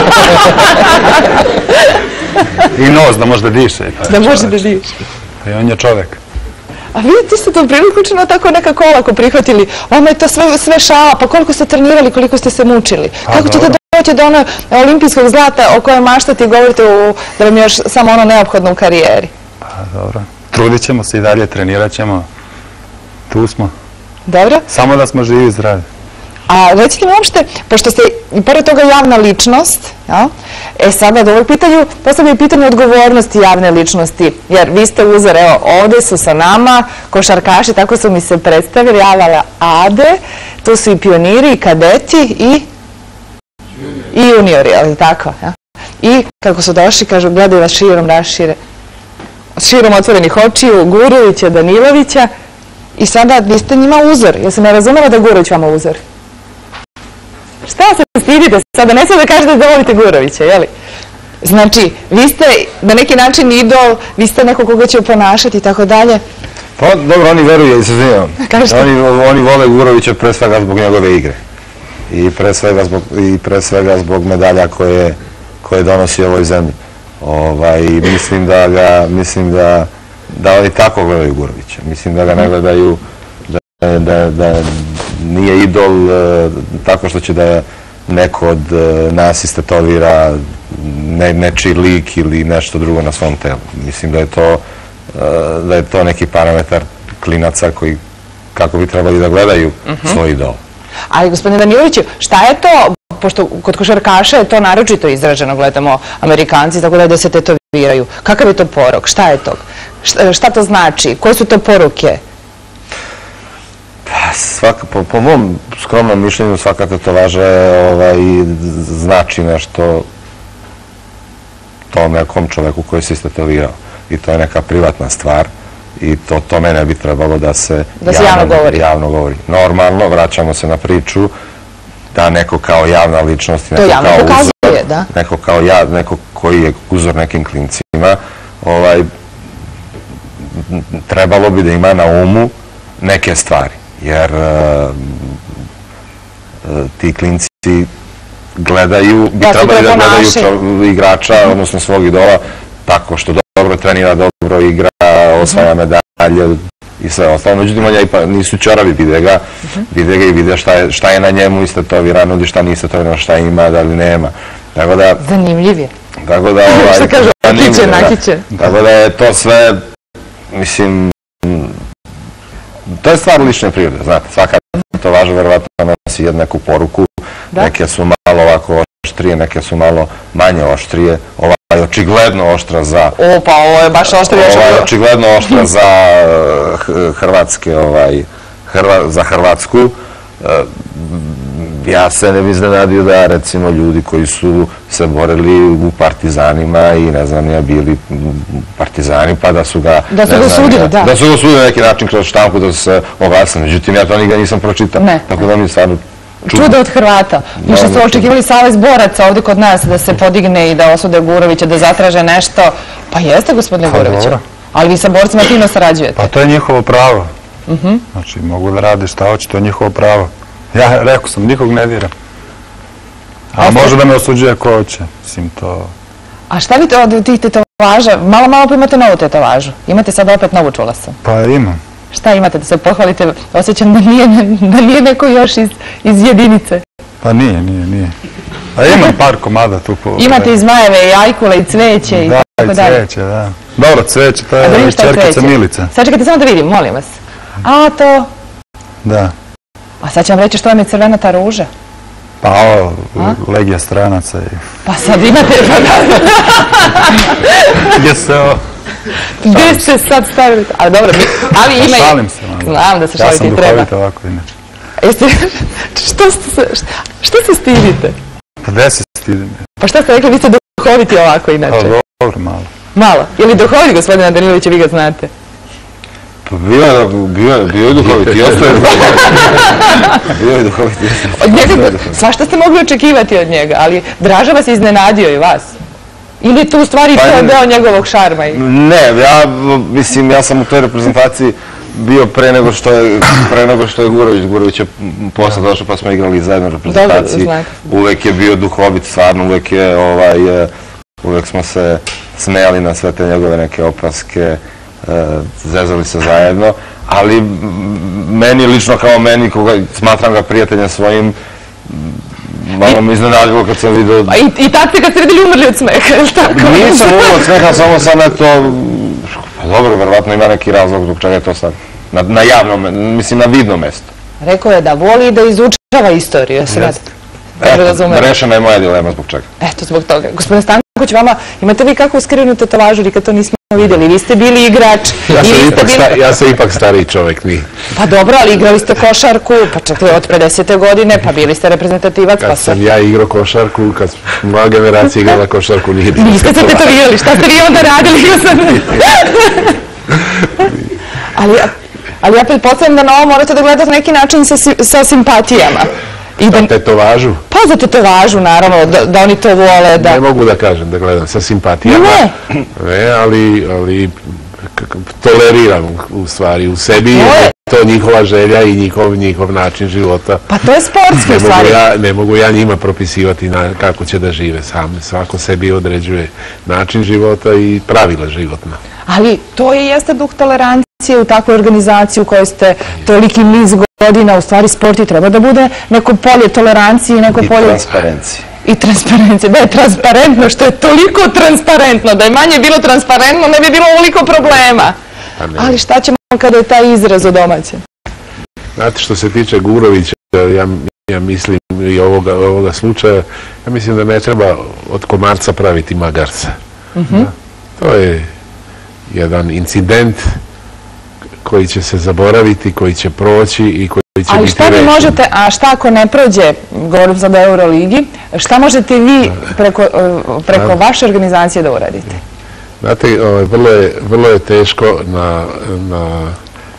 I nos, da može da diše. Da može da diše. I on je čovek. A vidite ste to prilično tako nekako olako prihvatili. Vama je to sve šala, pa koliko ste trenirali, koliko ste se mučili. Kako ćete doći do ono olimpijskog zlata o kojem maštate i govorite da vam je još samo ono neophodno u karijeri? Pa dobro. Trudit ćemo se i dalje, trenirat ćemo. Tu smo. Dobro. Samo da smo živi i zdravi. A recite mi uopšte, pošto ste i pored toga javna ličnost, e sada od ovog pitanju postavljaju pitanje odgovornosti javne ličnosti, jer vi ste uzor, evo ovde su sa nama košarkaši, tako su mi se predstavili, Avala Ade, tu su i pioniri, i kadeti i i juniori, ali tako, ja? I kako su došli, kažu, gledaju vas širom rašire, širom otvorenih očiju, Gurovića, Danilovića, i sada vi ste njima uzor. Ja sam ne razumela da je Gurović vama uzor. Šta se stidite sada? Ne sad da kažete da volite Gurovića, jeli? Znači, vi ste na neki način idol, vi ste neko koga će ponašati i tako dalje. Pa dobro, oni veruju, se izvinjavam. Oni vole Gurovića pre svega zbog njegove igre. I pre svega zbog, i pre svega zbog medalja koje, koje donosi ovoj zemlji. Ovaj, mislim da ga, mislim da, da oni tako gledaju Gurovića. Mislim da ga ne gledaju, da, da, da nije idol e, tako što će da neko od e, nas istetovira ne, nečiji lik ili nešto drugo na svom telu. Mislim da je to, e, da je to neki parametar klinaca koji kako bi trebali da gledaju uh-huh. svoj idol. Ali, gospodine Daniloviću, šta je to, pošto kod košarkaša je to naročito izraženo, gledamo Amerikanci, tako da je da se tetoviraju. Kakav je to porok? Šta je to? Šta, šta to znači? Koje su to poruke? Svaka, po, po mom skromnom mišljenju svaka tetovaža ovaj, znači nešto tom nekom čoveku koji se istetovirao. I to je neka privatna stvar. I to tome ne bi trebalo da se da se javno govori. javno govori. Normalno, vraćamo se na priču da neko kao javna ličnost, neko kao uzor, da? neko kao ja, neko koji je uzor nekim klincima, ovaj, trebalo bi da ima na umu neke stvari. Jer uh, ti klinci gledaju, bi da, trebali da gledaju čo, igrača, mm-hmm. odnosno svog idola, tako što dobro trenira, dobro igra, osvaja medalje i sve ostalo. Međutim, oni nisu čoravi, vide ga, vide ga i vide šta je, šta je na njemu istetovirano ili šta nije istetovirano, šta ima, da li nema. Tako da... Zanimljiv je. Tako da... Ovaj, šta kažu, nakiće, nakiće. Tako da je to sve, mislim, to je stvar lične prirode, znate, svaka tetovaža verovatno nosi jednaku poruku, da? Neke su malo ovako oštrije, neke su malo manje oštrije, ova je očigledno oštra za... O, pa ovo je baš oštrije. Ova je očigledno oštra za Hrvatske, ovaj, Hrva, za Hrvatsku. Ja se ne bi iznenadio da, recimo, ljudi koji su se borili u partizanima i, ne znam, ja bili partizani, pa da su ga... Da su ga sudili, da. Da su ga sudili na neki način kroz štampu, da su se oglasili. Međutim, ja to nikada nisam pročitao. Ne. Tako da mi stvarno... Čudo od Hrvata. Mi što su očekivali savez boraca ovdje kod nas da se podigne i da osude Gurovića, da zatraže nešto. Pa jeste, gospodine Guroviću. Ali vi sa borcima fino sarađujete. Pa to je njihovo pravo. Znači, mogu da rade šta hoće, to je njihovo pravo. Ja rekao sam, nikog ne diram. A može da me osuđuje ko hoće. Mislim, to... A šta vi od tih tetovaža? Malo, malo pa imate novu tetovažu. Imate sad opet novu, čula sam. Pa imam. Šta imate da se pohvalite? Osjećam da nije, da nije neko još iz, iz jedinice. Pa nije, nije, nije. A imam par komada tu po... Imate i zmajeve, i ajkule, i cveće, i da, tako dalje. Da, i cveće, da. Dobro, cveće, to je čerkica Milica. Sad čekajte samo da vidim, molim vas. A, to... Da. A sad ću vam reći što vam je crvena ta ruža. Pa ovo, Legija stranaca i... Pa sad imate... Gdje se ovo... Gdje ste sad stavili? Ali dobro, ali ima i... Šalim se. Znam da se šaliti i treba. Ja sam duhovit ovako inače. Jeste... Što se... Što se stidite? Pa gde se stidim? Pa šta ste rekli, vi ste duhoviti ovako inače? Pa dobro, malo. Malo? Je li duhoviti, gospodina Danilovića, vi ga znate? Pa bio je, bio je, bio je duhoviti, ostaje duhoviti. Bio je duhoviti, od njega, svašta ste mogli očekivati od njega, ali Draža vas je iznenadio i vas. Ili je tu u stvari to je deo njegovog šarma? Ne, ja, mislim, ja sam u toj reprezentaciji bio pre nego što je, pre nego što je Gurović. Gurović je posle došao pa smo igrali zajedno u reprezentaciji. Uvek je bio duhovit, stvarno, uvek je, ovaj, uvek smo se smejali na sve te njegove neke opaske, zezali se zajedno, ali meni lično kao meni, koga smatram ga prijateljem svojim, malo mi iznenadilo kad sam vidio... I tad ste kad ste vidjeli umrli od smeha, je li tako? Nisam umrli od smeha, samo sam eto... Dobro, verovatno ima neki razlog zbog čega je to sad na javnom, mislim na vidnom mestu. Rekao je da voli da izuči održava istoriju, ja se nadam. Eto, rešena je moja dilema zbog čega. Eto, zbog toga. Gospodine Stanković, vama, imate vi kakvu skrivenu tetovažu, nikad to nismo vidjeli. Vi ste bili igrač. Ja sam ipak stariji čovjek, mi. Pa dobro, ali igrali ste košarku, pa čak od pedesete godine, pa bili ste reprezentativac. Kad sam ja igrao košarku, kad moja generacija igrala košarku, nije bilo. Niste se tetovirali, šta ste vi onda radili? Ali ja pretpostavljam da na ovo morate da gledate na neki način sa simpatijama. Za tetovažu? Pa za tetovažu, naravno, da oni to vole. Ne mogu da kažem da gledam sa simpatijama. Ne, ali toleriram u stvari u sebi. To je njihova želja i njihov način života. Pa to je sportski u stvari. Ne mogu ja njima propisivati kako će da žive sami. Svako sebi određuje način života i pravila životna. Ali to i jeste duh tolerancije u takvoj organizaciji u kojoj ste toliki niz godina, u stvari sport i treba da bude neko polje tolerancije i neko polje... I transparencije. I transparencije, da je transparentno, što je toliko transparentno, da je manje bilo transparentno, ne bi bilo ovoliko problema. Ali šta ćemo kada je taj izraz odomaćen? Znate, što se tiče Gurovića, ja mislim i ovoga slučaja, ja mislim da ne treba od komarca praviti magarca. To je jedan incident koji će se zaboraviti, koji će proći i koji će biti rešen. Ali šta vi možete, a šta ako ne prođe, govorim sad o Euroligi, šta možete vi preko vaše organizacije da uradite? Znate, vrlo je teško na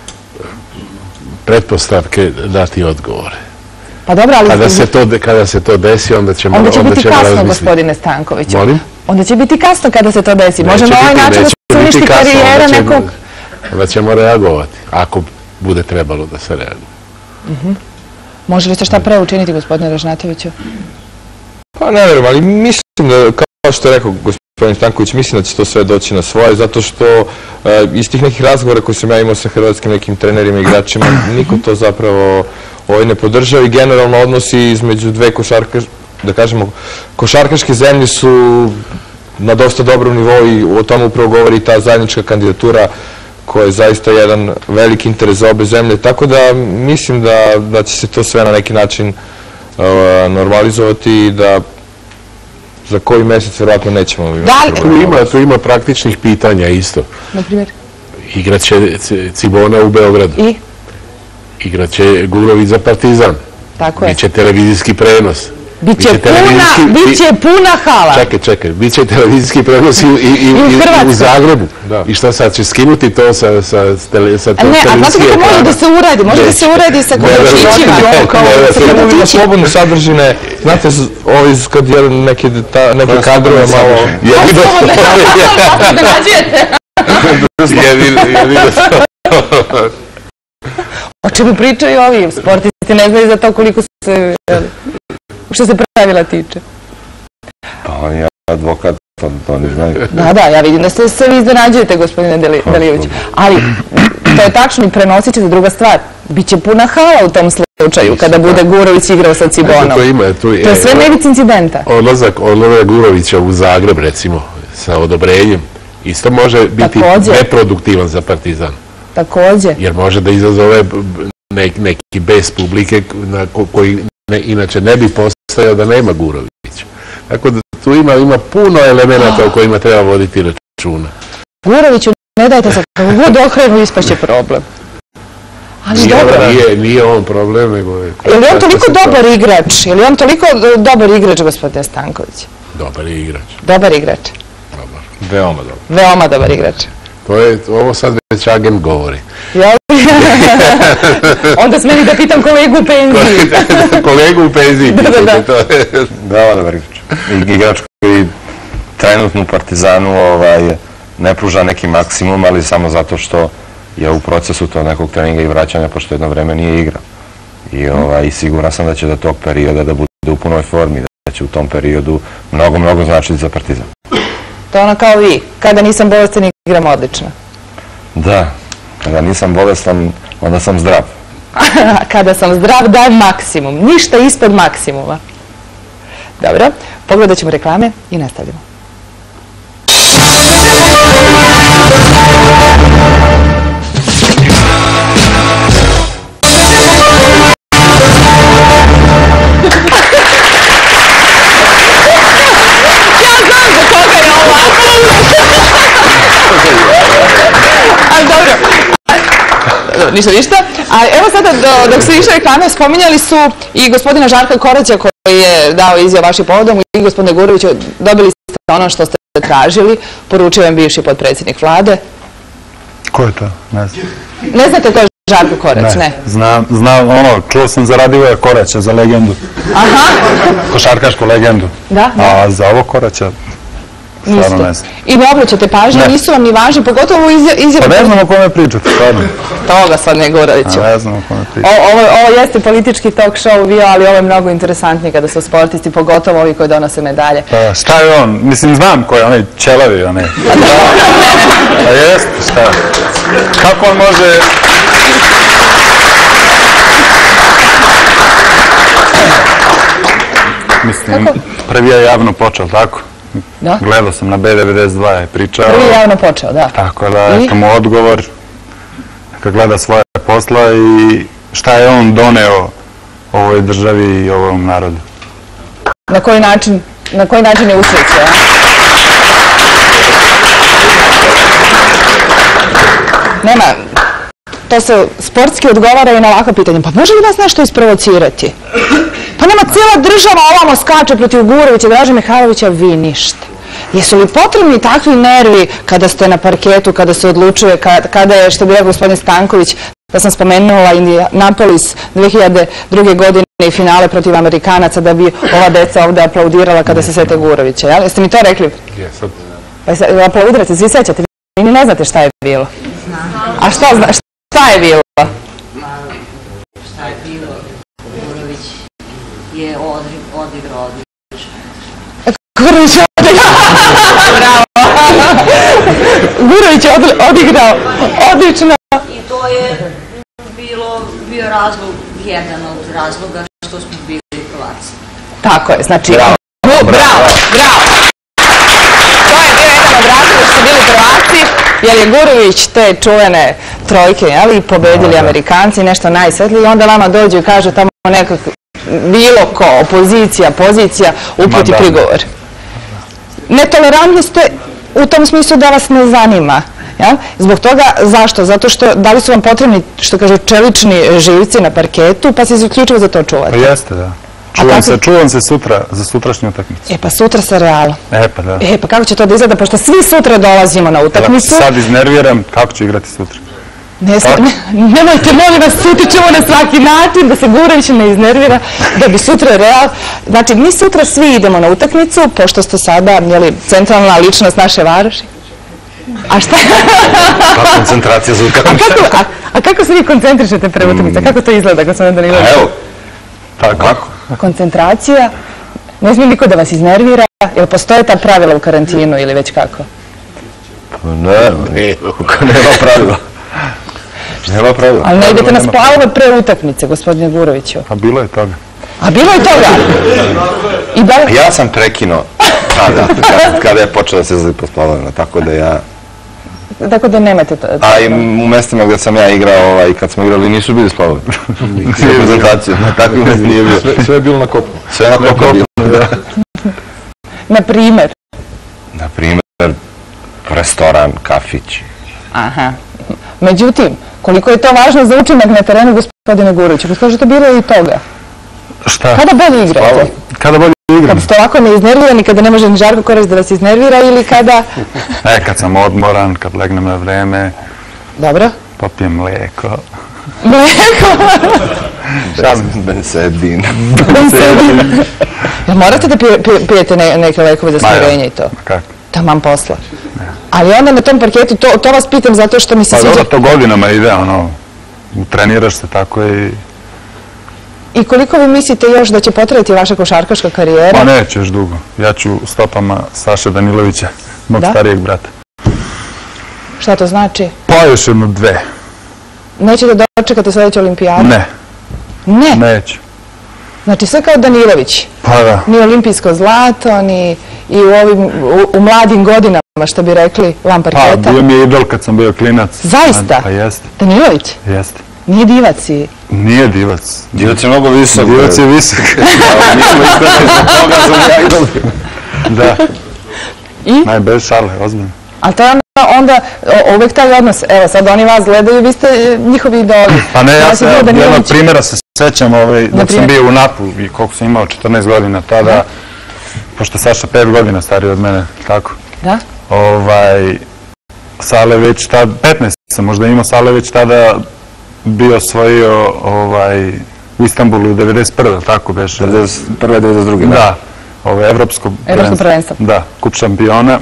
pretpostavke dati odgovore. Pa dobro, ali... Kada se to desi, onda ćemo razmisliti. Onda će biti kasno, gospodine Stankoviću. Molim? Onda će biti kasno kada se to desi. Može na ovaj način da se uništi karijera nekog... Onda ćemo reagovati, ako bude trebalo da se reaguje. Može li se šta pre učiniti, gospodine Ražnatoviću? Pa ne verujem, ali mislim da, kao što je rekao gospodin Stanković, mislim da će to sve doći na svoje, zato što iz tih nekih razgovora koje sam ja imao sa hrvatskim nekim trenerima i igračima, niko to zapravo ne podržava i generalno odnosi između dve košarkaške, da kažemo, košarkaške zemlje su na dosta dobrom nivou i o tomu upravo govori ta zajednička kandidatura koja je zaista jedan veliki interes za obe zemlje, tako da mislim da će se to sve na neki način normalizovati i da za koji mesec vjerojatno nećemo imati problema. Tu ima praktičnih pitanja isto. Na primjer? Igraće Cibona u Beogradu. I? Igraće Gurović za Partizan. Tako je. Biće televizijski prenos. Biće puna hala. Čekaj, čekaj. Biće televizijski prenos i u Zagrebu. I šta sad, će skinuti to sa televizije? Ne, a znate kako može da se uradi? Može da se uradi sa kokošićima. Samo slobodne sadržine. Znate, ovi kad je neke kadrove malo... Da nađujete. O čemu pričaju ovi sportisti? Ne znaju za to koliko se... Što se pravila tiče? Pa on je advokat, to ne znaju. Da, da, ja vidim da se vi iznenađujete, gospodine Delijević. Ali to je tačno i prenosit će za druga stvar. Biće puna hala u tom slučaju kada bude Gurović igrao sa Cibonom. To je sve nevic incidenta. Odlazak Gurovića u Zagreb, recimo, sa odobrenjem, isto može biti neproduktivan za Partizan. Takođe. Jer može da izazove neki bes publike koji inače ne bi postojao da nema Gurovića. Tako da tu ima puno elemenata o kojima treba voditi računa. Guroviću, ne dajte se kako god okrenu, ispašće problem. Nije on problem, nego... Je li on toliko dobar igrač? Je li on toliko dobar igrač, gospodine Stanković? Dobar igrač. Dobar igrač? Dobar. Veoma dobar. Veoma dobar igrač. Ovo sad već agent govori. Onda smeni da pitam kolegu u penziji. Kolegu u penziji. Da, dobar igrač. Igrač koji trenutno u Partizanu ne pruža neki maksimum, ali samo zato što je u procesu to nekog treninga i vraćanja, pošto jedno vreme nije igrao. I siguran sam da će do tog perioda da bude u punoj formi, da će u tom periodu mnogo, mnogo značiti za Partizan. To je ono kao vi, kada nisam bolestan igram odlično. Da, kada nisam bolestan, onda sam zdrav. Kada sam zdrav, dajem maksimum, ništa ispod maksimuma. Dobro, pogledat ćemo reklame i nastavljamo. ništa, ništa. A evo sada, dok su išle reklame, spominjali su i gospodina Žarka Koraća koji je dao izjavu vašim povodom i gospodine Guroviću, dobili ste ono što ste tražili, poručio vam bivši potpredsjednik vlade. Ko je to? Ne znam. Ne znate ko je Žarko Korać? Ne. Znam, znam, ono, čuo sam za Radivoja Koraća, za legendu. Aha. Košarkašku legendu. Da? A za ovo Koraća, stvarno ne znam. I ne obraćate pažnje, nisu vam ni važni, pogotovo izjavu... Pa ne znam o kome pričate, stvarno. Toga sad ne Guroviću. A ne znam o kome pričate. Ovo jeste politički talk show bio, ali ovo je mnogo interesantnije kada su sportisti, pogotovo ovi koji donose medalje. Pa šta je on? Mislim, znam ko je, onaj ćelavi, onaj. Pa jeste, šta? Kako on može... Mislim, prvi je javno počeo, tako? Da? Gledao sam na B devedeset dva je pričao. Prvi je javno počeo, da. Tako da, neka mu odgovor, neka gleda svoje posla i šta je on doneo ovoj državi i ovom narodu. Na koji način, na koji način je usrećio, a? Nema, to se sportski odgovara i na ovakva pitanja. Pa može li vas nešto isprovocirati? Pa nema, cijela država ovamo skače protiv Gurovića, Draže Mihajlovića, vi ništa. Jesu li potrebni takvi nervi kada ste na parketu, kada se odlučuje, kada je, što bi rekao gospodin Stanković, da sam spomenula Indianapolis dve hiljade druge. godine i finale protiv Amerikanaca, da bi ova deca ovdje aplaudirala kada se sete Gurovića, jel? Jeste mi to rekli? Jesam. Pa aplaudirate, svi sećate, vi ni ne znate šta je bilo. A šta je bilo? Šta je bilo? Gurović je odigrao odlično. Gurović je odigrao, Gurović je odigrao odlično. I to je bio razlog, jedan od razloga što smo bili prvaci. Tako je, znači... Bravo, bravo, bravo! To je bio jedan od razloga što su bili prvaci, jer je Gurović te čuvene trojke, jel, pobedili Amerikanci, nešto najsvetlije, i onda vama dođu i kažu tamo nekak bilo ko, opozicija, pozicija, uputi prigovor. Netolerantni ste u tom smislu da vas ne zanima. Zbog toga, zašto? Zato što, da li su vam potrebni, što kažu, čelični živci na parketu, pa se isključivo za to čuvate? Pa jeste, da. Čuvam se, čuvam se sutra, za sutrašnju utakmicu. E pa sutra sa Realom. E pa da. E pa kako će to da izgleda, pošto svi sutra dolazimo na utakmicu? Ako se sad iznerviram, kako ću igrati sutra? Nemojte, molim vas, utičemo na svaki način da se Gurović ne iznervira, da bi sutra Real... Znači, mi sutra svi idemo na utakmicu, pošto ste sada centralna ličnost naše Varoši. A šta? Pa koncentracija za utakmicu. A kako se vi koncentrišete pre utakmice? Kako to izgleda, gospodine Danilović? Evo, tako. Koncentracija, ne smije niko da vas iznervira, jer postoje ta pravila u karantinu ili već kako? Ne, nema pravila. Nema pravila. Ali ne idete na splavove pre utakmice, gospodine Guroviću. A bilo je toga. A bilo je toga? Ja sam prekinuo kada je počeo da se izlazi po splavovima, tako da ja... Tako da nemate to. A i u mestima gdje sam ja igrao i kad smo igrali nisu bili splavovi. Sve prezentaciju, na takvim mesta nije bilo. Sve je bilo na kopu. Sve na kopu bilo, da. Na primer? Na primer, restoran, kafić. Aha. Međutim, koliko je to važno za učinak na terenu, gospodine Guroviću? Pa kažete, bilo je i toga. Šta? Kada bolje igrate? Kada bolje igram? Kad ste ovako neiznervirani, kada ne može ni Žarko Korać da vas iznervira ili kada... E, kad sam odmoran, kad legnem na vreme. Dobro. Popijem mlijeko. Mlijeko? Bensedin. Bensedin. Jel morate da pijete neke lekove za smirenje i to? Kako? Taman posla. Ali onda na tom parketu, to vas pitam zato što mi se sviđa... Pa dobro, to godinama ide, ono, treniraš se tako i... I koliko vi mislite još da će potrajati vaša košarkaška karijera? Pa neće još dugo. Ja ću stopama Saše Danilovića, mog starijeg brata. Šta to znači? Pa još jedno dve. Nećete da dočekate sljedeću olimpijadu? Ne. Ne? Neću. Znači sve kao Danilović? Pa da. Ni olimpijsko zlato, ni i u mladim godinama, što bi rekli, van parketa? Pa, bio mi je idol kad sam bio klinac. Zaista? Pa jeste. Danilović? Jeste. Nije divac i... Nije divac. Divac je mnogo visok. Divac je visok. Mi smo istrali zbog toga, sam ja idol. Da. I? Najbez šale, ozbiljno. Ali to je onda uvek taj odnos. Evo, sad oni vas gledaju, vi ste njihovi idoli. Pa ne, ja se jednog primjera se sećam dok sam bio u Napu i koliko sam imao, četrnaest godina tada, pošto je Saša pet godina stariji od mene, tako? Da? Salević, petnaest sam možda imao, Salević tada bio osvojio u Istanbulu devedeset prve, tako beše? devedeset prve, devedeset druge Da, ovo je evropsko prvenstvo. Da, kup šampiona.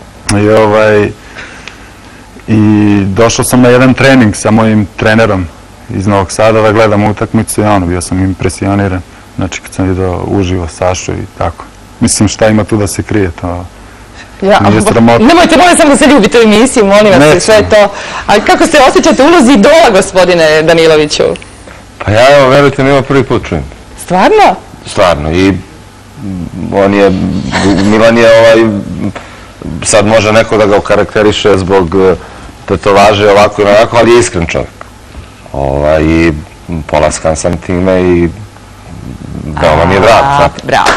I došao sam na jedan trening sa mojim trenerom iz Novog Sada da gledam utakmicu i ono, bio sam impresioniran. Znači, kad sam vidio uživo Sašu i tako. Mislim, šta ima tu da se krije, to nije sramota. Nemojte, molim sam da se ljubite u emisiji, molim vas i sve to. A kako se osjećate u ulozi idola, gospodine Daniloviću? Pa ja, evo, verujte mi, ovo prvi put čujem. Stvarno? Stvarno. I on je, Milan je ovaj, sad može neko da ga okarakteriše zbog tetovaže ovako i onako, ali je iskren čovjek. I polaskan sam time i veoma mi je drag. Bravo.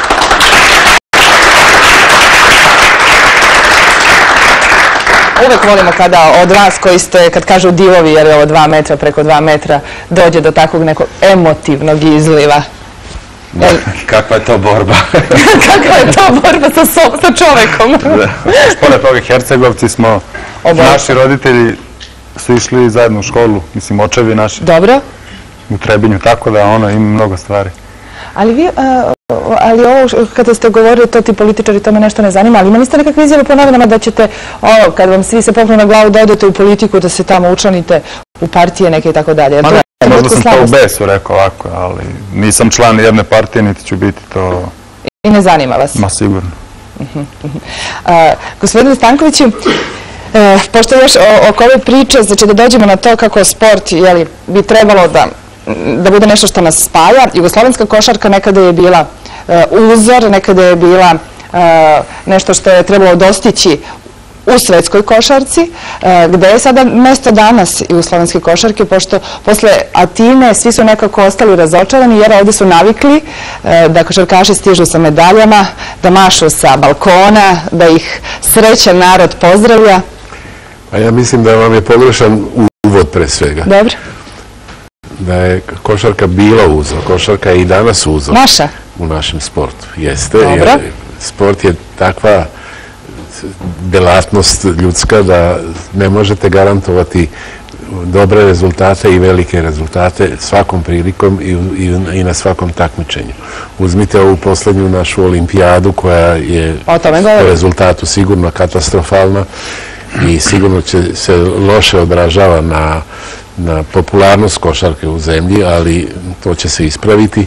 Uvek volimo kada od vas koji ste, kad kažu divovi, jer je ovo dva metra preko dva metra, dođe do takvog nekog emotivnog izliva. Kakva je to borba? Kakva je to borba sa čovekom? Pored toga, Hercegovci smo, naši roditelji su išli zajedno u školu, mislim, očevi naši. Dobro. U Trebinju, tako da ono, ima mnogo stvari. Ali vi, ali ovo kada ste govorili, to ti političari, to me nešto ne zanima, ali imali ste nekakve izjave po novinama da ćete, kad vam svi se popnu na glavu, da odete u politiku, da se tamo učlanite u partije neke i tako dalje. Ma ne, možda sam to u besu rekao ovako, ali nisam član jedne partije, niti ću biti to... I ne zanima vas? Ma sigurno. Gospodine Stankoviću, pošto još oko ove priče, znači da dođemo na to kako sport bi trebalo da da bude nešto što nas spaja. Jugoslovenska košarka nekada je bila uzor, nekada je bila nešto što je trebalo dostići u svetskoj košarci. Gde je sada mesto danas jugoslovenske košarke, pošto posle Atine svi su nekako ostali razočarani, jer ovde su navikli da košarkaši stižu sa medaljama, da mašu sa balkona, da ih srećan narod pozdravlja. Pa ja mislim da vam je pogrešan uvod pre svega. Dobro. Da je košarka bila uzor, košarka je i danas uzor. Naša? U našem sportu, jeste. Dobro. Sport je takva delatnost ljudska da ne možete garantovati dobre rezultate i velike rezultate svakom prilikom i na svakom takmičenju. Uzmite ovu poslednju našu olimpijadu koja je po rezultatu sigurno katastrofalna i sigurno će se loše odražava na na popularnost košarke u zemlji, ali to će se ispraviti.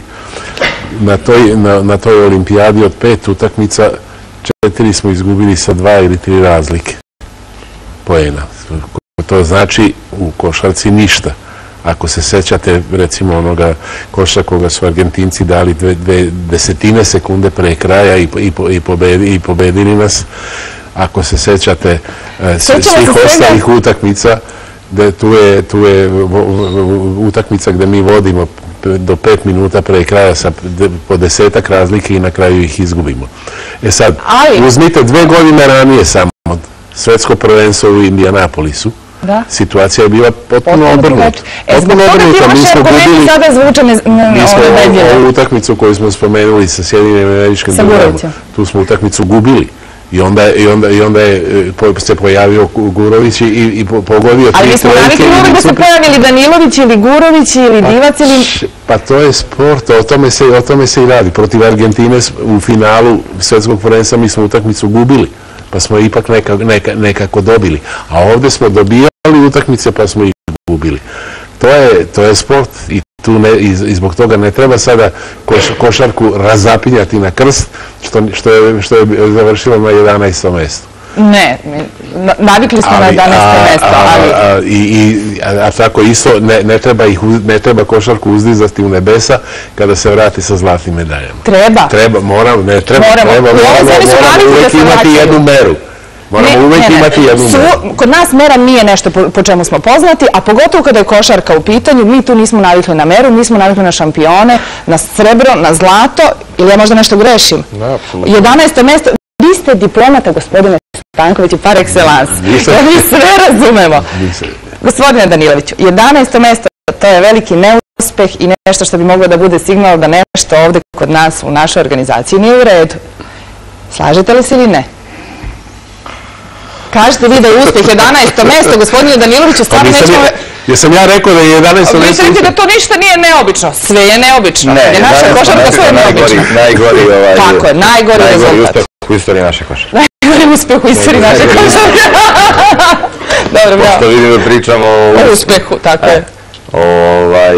Na toj olimpijadi od pet utakmica, četiri smo izgubili sa dva ili tri razlike poena. To znači u košarci ništa. Ako se sećate, recimo, onoga koša koga su Argentinci dali dve desetine sekunde pre kraja i pobedili nas, ako se sećate svih ostalih utakmica, tu je utakmica gde mi vodimo do pet minuta pre kraja sa po desetak razlike i na kraju ih izgubimo. E sad, uzmite dve godine ranije samo svetsko prvenstvo u Indianapolisu. Situacija je bila potpuno obrnuta. Potpuno obrnuta. Mi smo gubili ovu utakmicu koju smo spomenuli sa Sjedinim Američkim Državama. Tu smo utakmicu gubili. I onda je se pojavio Gurović i pogodio... Ali mi smo navikli uvek da se pojavili Danilović ili Gurović ili Divac ili... Pa to je sport, o tome se i radi. Protiv Argentine u finalu svetskog prvenstva mi smo utakmicu gubili, pa smo ipak nekako dobili. A ovde smo dobijali utakmice pa smo ih gubili. To je sport i zbog toga ne treba sada košarku razapinjati na krst, što je završilo na jedanaestom mestu. Ne, navikli smo na jedanaesto mesto, ali... A tako isto, ne treba košarku uzdizati u nebesa kada se vrati sa zlatnim medaljama. Treba? Treba, moram, ne treba, treba, moramo uvek imati jednu meru. Moramo uvek imati jednu meru. Kod nas mera nije nešto po čemu smo poznati, a pogotovo kada je košarka u pitanju, mi tu nismo navikli na meru, nismo navikli na šampione, na srebro, na zlato, ili ja možda nešto grešim? jedanaesto mesto, vi ste diplomata, gospodine Stanković je par excellence. Ja mi sve razumemo. Gospodine Daniloviću, jedanaesto mesto, to je veliki neuspeh i nešto što bi moglo da bude signal da nešto ovde kod nas u našoj organizaciji nije u redu. Slažete li se ili ne? Kažete vi da je uspeh jedanaesto mesto, gospodine Daniloviću, stvarno nećemo... Jesam ja rekao da je jedanaesto mesto... Vi ste rekli da to ništa nije neobično. Sve je neobično. Ne, naša košarka sve je neobično. Najgori ovaj... Tako je, najgori rezultat. Najgori uspeh u istoriji naše košarke. Najgori uspeh u istoriji naše košarke. Dobro, bravo. Pošto vidim da pričamo o... O uspehu, tako je. Ovaj...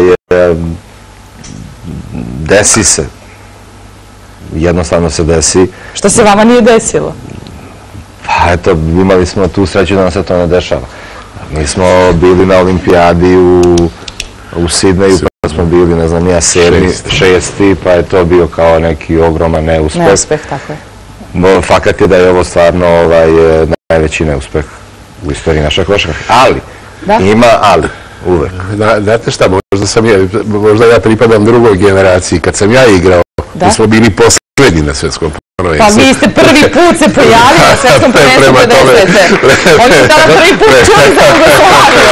Desi se. Jednostavno se desi. Što se vama nije desilo? Pa eto, imali smo tu sreću da nam se to ne dešava. Mi smo bili na olimpijadi u Sidneju, pa smo bili, ne znam, nija sedmi, šesti, pa je to bio kao neki ogroman neuspeh. Neuspeh, tako je. Fakat je da je ovo stvarno najveći neuspeh u istoriji naše košarke. Ali, ima ali, uvek. Znate šta, možda ja pripadam drugoj generaciji. Kad sam ja igrao, mi smo bili poslednji na svjetskom prvenstvu. Pa vi ste prvi put se pojavili na svjetskom prvenstvu pedesete. Oni su tada prvi put čuli za Jugoslaviju.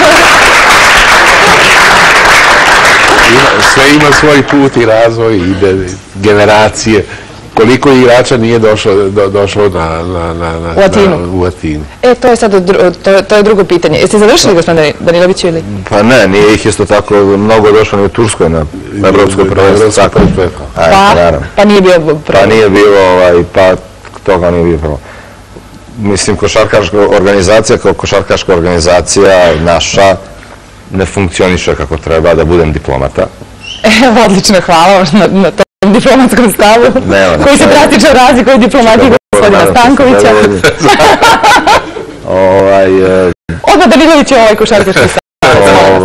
Sve ima svoj put i razvoj i generacije. Koliko igrača nije došlo u Atinu? E, to je sad to je drugo pitanje. Jeste završili, gospodine Daniloviću, ili? Pa ne, nije ih isto tako mnogo došlo ni u Turskoj na evropskoj prvenstvu. Pa nije bio problem? Pa nije bilo, pa toga nije bio problem. Mislim, košarkaška organizacija kao košarkaška organizacija naša ne funkcioniše kako treba, da budem diplomata. Evo, odlično, hvala na to. Diplomatskom stavu, koji se praktično razlikuje od diplomatije gospodina Stankovića. Odmah Danilović je ovaj košarkaški stav.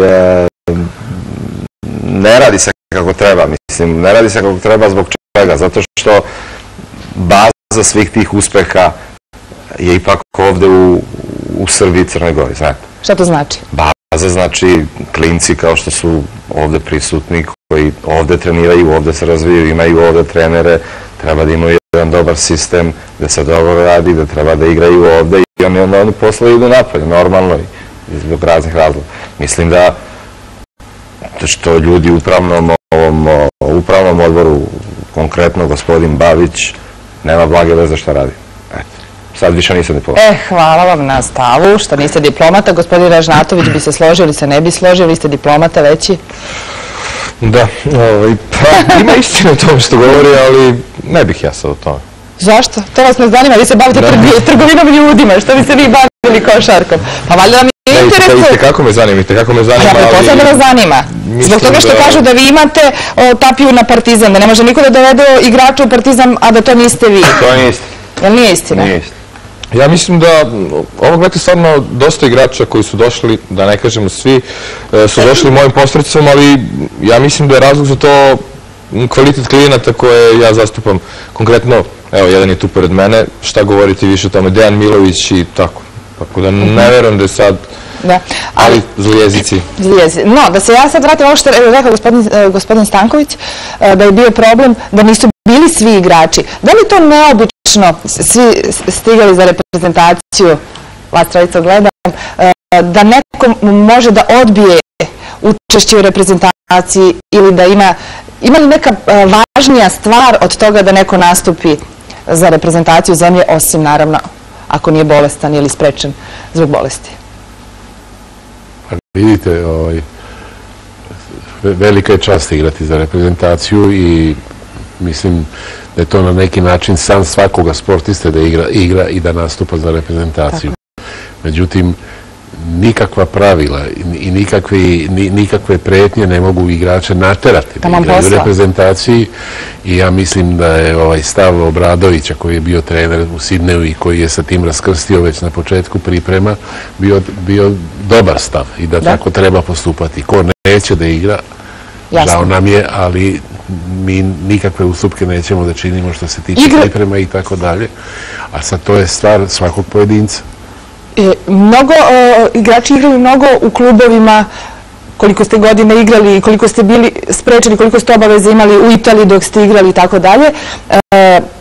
Ne radi se kako treba, mislim, ne radi se kako treba zbog čega, zato što baza svih tih uspeha je ipak ovde u Srbiji i Crnoj Gori, znate. Šta to znači? Baza znači klinci kao što su ovde prisutni, koji ovde treniraju, ovde se razvijaju, imaju ovde trenere, treba da imaju jedan dobar sistem, da se dobro radi, da treba da igraju ovde i oni onda oni posle idu napolje, normalno i zbog raznih razloga. Mislim da što ljudi u upravnom odboru, konkretno gospodin Babić, nema blage veze šta radi. Sad više nisam diplomata. E, hvala vam na stavu, što niste diplomata. Gospodin Ražnatović bi se složio ili se ne bi složio, vi ste diplomata veći. Da, pa ima istine u tom što govori, ali ne bih ja sad o tome. Zašto? To vas ne zanima, vi se bavite trgovinom ljudima, što bi se vi bavili košarkom? Pa valjda vam je interesu... Ne, kako me zanima, kako me zanima, ali... Ja pretpostavljam da vas zanima. Zbog toga što kažu da vi imate tapiju na Partizan, da ne može niko da dovede igrača u Partizan, a da to niste vi. To nije istina. Jel nije istina? Nije istina. Ja mislim da ovog leta stvarno dosta igrača koji su došli, da ne kažemo svi, su došli mojim posredstvom, ali ja mislim da je razlog za to kvalitet klijenata koje ja zastupam. Konkretno, evo, jedan je tu pored mene, šta govoriti više o tome, Dejan Milović i tako. Tako da ne verujem da je sad, ali zlijezici. No, da se ja sad vratim ovo što je rekao gospodin Stanković, da je bio problem da nisu bili svi igrači. Da li to neobično svi stigali za reprezentaciju, vas trojica gledam, da neko može da odbije učešće u reprezentaciji ili da ima, ima li neka važnija stvar od toga da neko nastupi za reprezentaciju zemlje, osim naravno ako nije bolestan ili sprečen zbog bolesti? Vidite, velika je čast igrati za reprezentaciju i mislim da je to na neki način san svakoga sportiste da igra i da nastupa za reprezentaciju. Međutim, nikakva pravila i nikakve pretnje ne mogu igrače naterati da igraju u reprezentaciji i ja mislim da je ovaj stav Obradovića koji je bio trener u Sidneju i koji je sa tim raskrstio već na početku priprema bio dobar stav i da tako treba postupati. Ko neće da igra, žao nam je, ali mi nikakve ustupke nećemo da činimo što se tiče priprema i tako dalje, a sad to je stvar svakog pojedinca. Mnogo, igrači igrali mnogo u klubovima, koliko ste godine igrali, koliko ste bili sprečeni, koliko ste obaveze imali u Italiji dok ste igrali i tako dalje.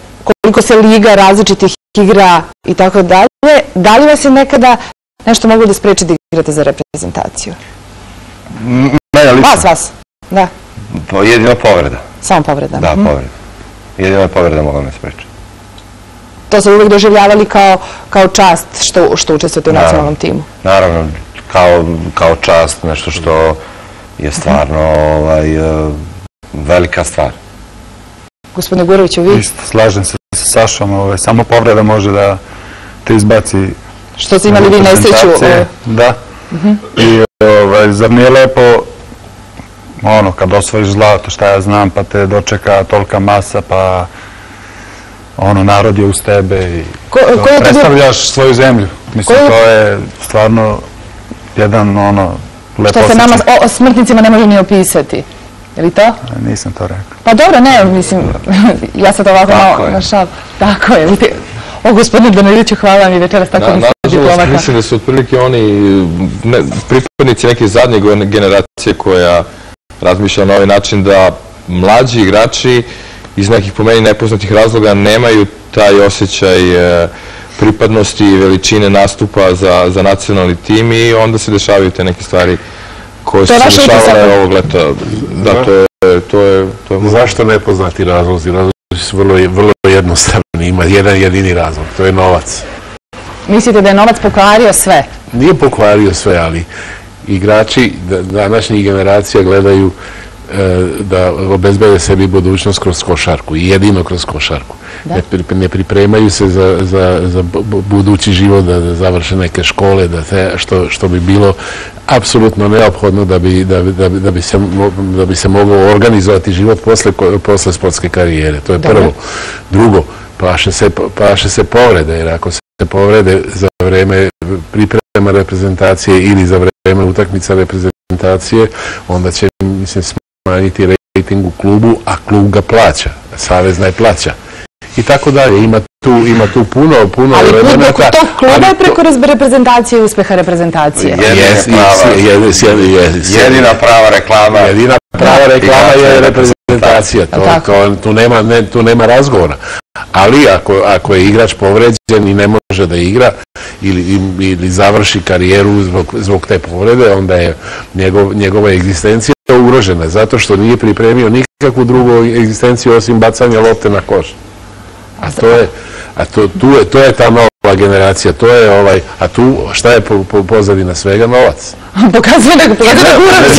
koliko se liga različitih igra i tako dalje, da li vas je nekada nešto moglo da spreči da igrate za reprezentaciju? Mene lično? Vas, vas, da. Jedino povreda. Samo povreda? Da, povreda. Jedino je povreda mogla me spreči. To su uvijek doživljavali kao čast što učestvujete u nacionalnom timu? Naravno, kao čast, nešto što je stvarno velika stvar. Gospodine Guroviću, vi? Isto, slažem se sa Sašom, samo povreda može da te izbaci. Što ste imali vi nesreću? Da. I zar nije lepo, ono, kad osvojiš zlato, šta ja znam, pa te dočeka tolika masa, pa ono, narod je uz tebe i predstavljaš svoju zemlju. Mislim, to je stvarno jedan, ono, lepo osjećaj. Što se nama smrtnicima ne može ni opisati. Je li to? Nisam to rekao. Pa dobro, ne, mislim, ja sad ovako malo našao. Tako je. O, gospodine Daniliću, hvala vam i večeras tako niste diplomata. Nažalost, mislim da su otprilike oni pripadnici neke zadnje generacije koja razmišlja na ovaj način da mlađi igrači iz nekih po meni nepoznatih razloga nemaju taj osjećaj pripadnosti i veličine nastupa za nacionalni tim i onda se dešavaju te neke stvari koje su se dešavale ovog leta. Da, to je... Zašto nepoznati razlozi? Razlozi su vrlo jednostavni. Ima jedan jedini razlog. To je novac. Mislite da je novac pokvario sve? Nije pokvario sve, ali igrači današnjih generacija gledaju da obezbede sebi budućnost kroz košarku i jedino kroz košarku. Ne pripremaju se za budući život, da završe neke škole, što bi bilo apsolutno neophodno da bi se mogao organizovati život posle sportske karijere. To je prvo. Drugo, plaše se povrede, jer ako se povrede za vreme priprema reprezentacije ili za vreme utakmica reprezentacije, onda će, mislim, smanjiti rejting u klubu, a klub ga plaća, savez ne plaća. I tako dalje, ima tu puno, puno elemenata. Ali kod tog kluba je preko reprezentacije i uspeha reprezentacije. Jedina prava reklama. Jedina prava reklama je reprezentacija, tu nema razgovora. Ali ako je igrač povređen i ne može da igra ili završi karijeru zbog te povrede, onda je njegova egzistencija ugrožena, zato što nije pripremio nikakvu drugu egzistenciju osim bacanja lopte na koš. A to je ta nova generacija, to je ovaj, a tu šta je pozadina svega? Novac. Pokazuje nego, pokazuje nego Gurovića.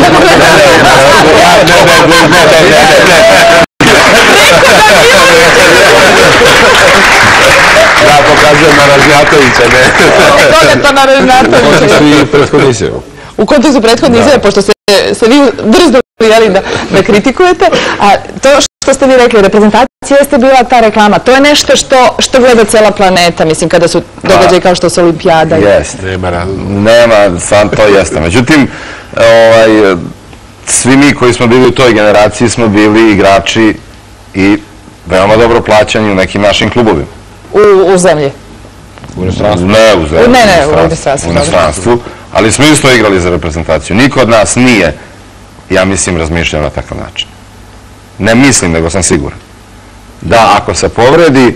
Ja pokazujem na Ražnjatovića, ne. Koga to na Ražnjatovića? U kontekstu i prethodne izjave. U kontekstu prethodne izjave, pošto se vi drznuli da kritikujete, a to što ste vi rekli, reprezentacija jeste bila ta reklama. To je nešto što gleda cijela planeta, mislim, kada su događaji kao što su olimpijada. Jeste. Nema razloga. Nema, sam to jeste. Međutim, svi mi koji smo bili u toj generaciji smo bili igrači i veoma dobro plaćani u nekim našim klubovima. U zemlji? U inostranstvu? Ne, u zemlji. Ne, ne, u inostranstvu. U inostranstvu, ali smo isto igrali za reprezentaciju. Niko od nas nije, ja mislim, razmišljao na takav način. Ne mislim, nego sam siguran. Da, ako se povredi,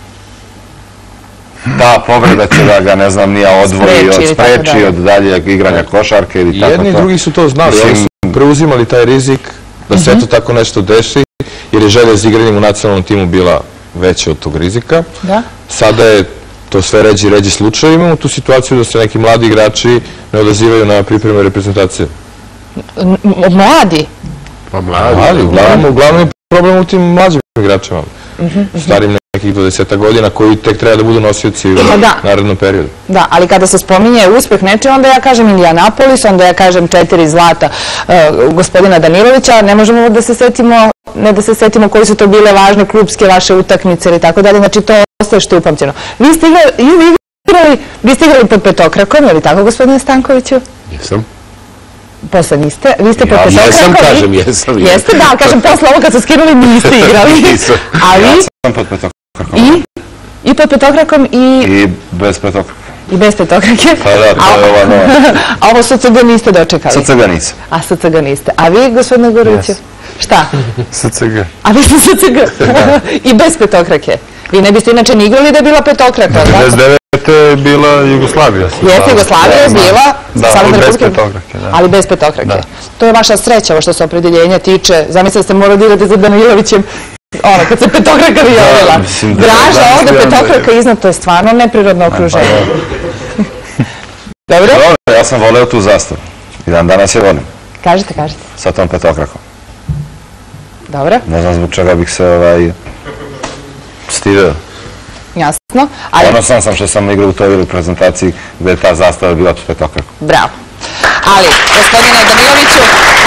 ta povreda će da ga, ne znam, nija odvoji, spreči od dalje igranja košarke ili tako to. Jedni i drugi su to znali, oni su preuzimali taj rizik da se eto tako nešto desi, jer je želja za igranjem u nacionalnom timu bila veća od tog rizika. Sada je to sve ređi i ređi slučaj. Imamo tu situaciju da se neki mladi igrači ne odazivaju na pripreme reprezentacije. Mladi? Pa mladi. Uglavnom je problem u tim mlađim igračima. Starim nekih dvadeset godina koji tek treba da budu nosioci u narednom periodu. Da, ali kada se spominje uspeh neče, onda ja kažem Indianapolis, onda ja kažem četiri zlata gospodina Danilovića, ne možemo da se setimo, ne da se setimo koji su to bile važne klubske vaše utakmice ili tako dalje, znači to ostaje što je upamćeno. Vi ste igrali, vi ste igrali pod petokrakom, ili tako gospodine Stankoviću? Jesam. Posle niste, vi ste pod petokrakom. Jesam, kažem, jesam. Jeste, da, kažem, posle ovo kad su skinuli niste igrali. Ja sam pod petokrakom. I? I pod petokrakom i... I bez petokraka. I bez petokrake? Pa da, to je ova nova. A ovo S C G niste dočekali? S C G nisam. A S C G niste. A vi, gospodine Guroviću? Šta? S C G. A vi ste S C G? I bez petokrake? Vi ne biste inače ni igrali da je bila petokraka, tako? devedeset devete je bila Jugoslavija. Jeste, Jugoslavija je bila, ali bez petokrake. Ali bez petokrake. To je vaša sreća, ovo što se opredeljenja tiče. Zamislite da ste morali da igrate za Danilovićem, ono, kad se petokraka vijorila. Draža, ovde petokraka iznad, to je stvarno neprirodno okruženje. Dobro? Dobro, ja sam voleo tu zastavu. I dan danas je volim. Kažite, kažite. Sa tom petokrakom. Dobro. Ne znam zbog čega bih se ovaj... stideo. Jasno. Ponosan sam što sam igrao u toj reprezentaciji gde je ta zastava bila petokraka. Bravo. Ali, gospodine Daniloviću,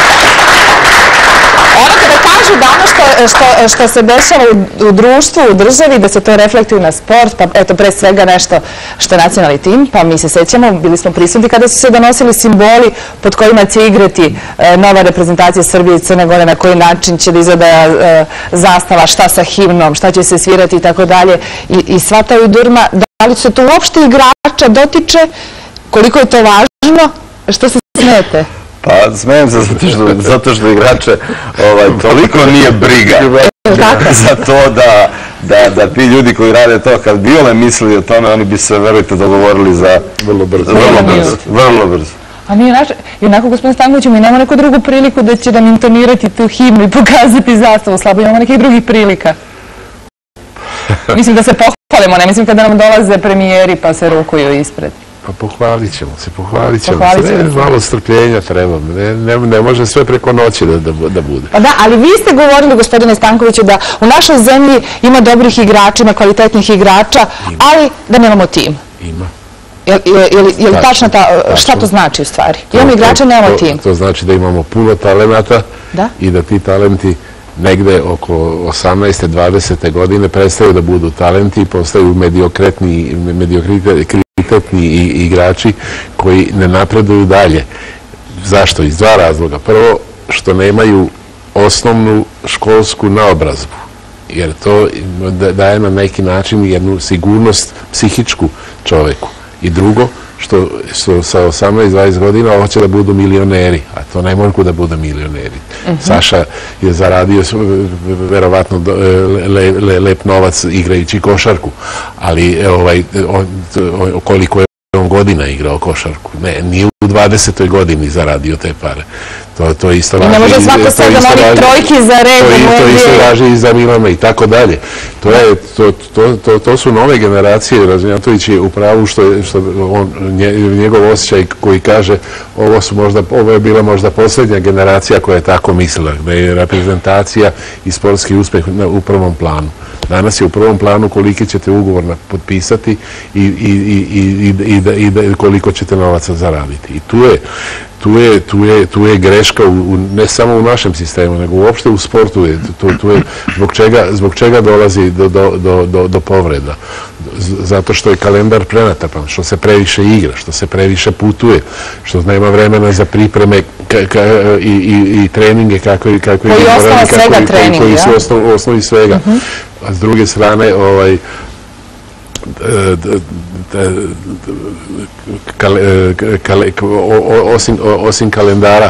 ono kada kažu da ono što se dešava u društvu, u državi, da se to reflektuje na sport, pa eto pre svega nešto što je nacionalni tim, pa mi se sećamo, bili smo prisutni kada su se donosili simboli pod kojima će igrati nova reprezentacija Srbije i Crne Gore, na koji način će da izgleda zastava, šta sa himnom, šta će se svirati i tako dalje. I sva ta udurma, da li se to uopšte igrača dotiče, koliko je to važno, što se smete? Pa smijem se zato što igrače toliko nije briga za to da ti ljudi koji rade to, kad bi ole mislili o tome, oni bi se, verujte, dogovorili za vrlo brzo. Vrlo brzo. A nije naše, i onako, gospodin Stanković, mi nemamo neku drugu priliku da će nam intonirati tu himnu i pokazati zastavu, slabo imamo nekih drugih prilika. Mislim da se pohvalimo, ne mislim kada nam dolaze premijeri pa se rukuju ispred. Pa pohvalit ćemo se, pohvalit ćemo se. Malo strpljenja treba, ne može sve preko noći da bude. Pa da, ali vi ste govorili, gospodine Stankoviću, da u našoj zemlji ima dobrih igrača, ima kvalitetnih igrača, ali da nemamo tim. Ima. Je li tačno ta, šta to znači u stvari? Imamo igrača, nemamo tim. To znači da imamo puno talenata i da ti talenti negde oko osamnaeste dvadesete godine prestaju da budu talenti i postaju mediokritetni igrači koji ne napreduju dalje. Zašto? Iz dva razloga. Prvo, što nemaju osnovnu školsku naobrazbu, jer to daje na neki način jednu sigurnost psihičku čoveku. I drugo, što sa osamnaest dvadeset godina hoće da budu milioneri, a to ne mogu da budu milioneri. Saša je zaradio verovatno lep novac igrajući košarku, ali koliko je on godina igrao košarku? Ne, nije u dvadesetoj godini zaradio te pare. To isto važi... I ne može svako sedam onih trojki za redom. To isto važi i za Milana i tako dalje. To su nove generacije. Razmijatović je u pravu što je njegov osjećaj koji kaže ovo je bila možda posljednja generacija koja je tako mislila, da je reprezentacija i sportski uspeh u prvom planu. Danas je u prvom planu koliki ćete ugovor potpisati i koliko ćete novaca zaraditi. I tu je greška ne samo u našem sistemu, nego uopšte u sportu. Zbog čega dolazi do povreda? Zato što je kalendar prenatapan, što se previše igra, što se previše putuje, što nema vremena za pripreme i treninge koji su osnovi svega. A s druge strane, osim kalendara,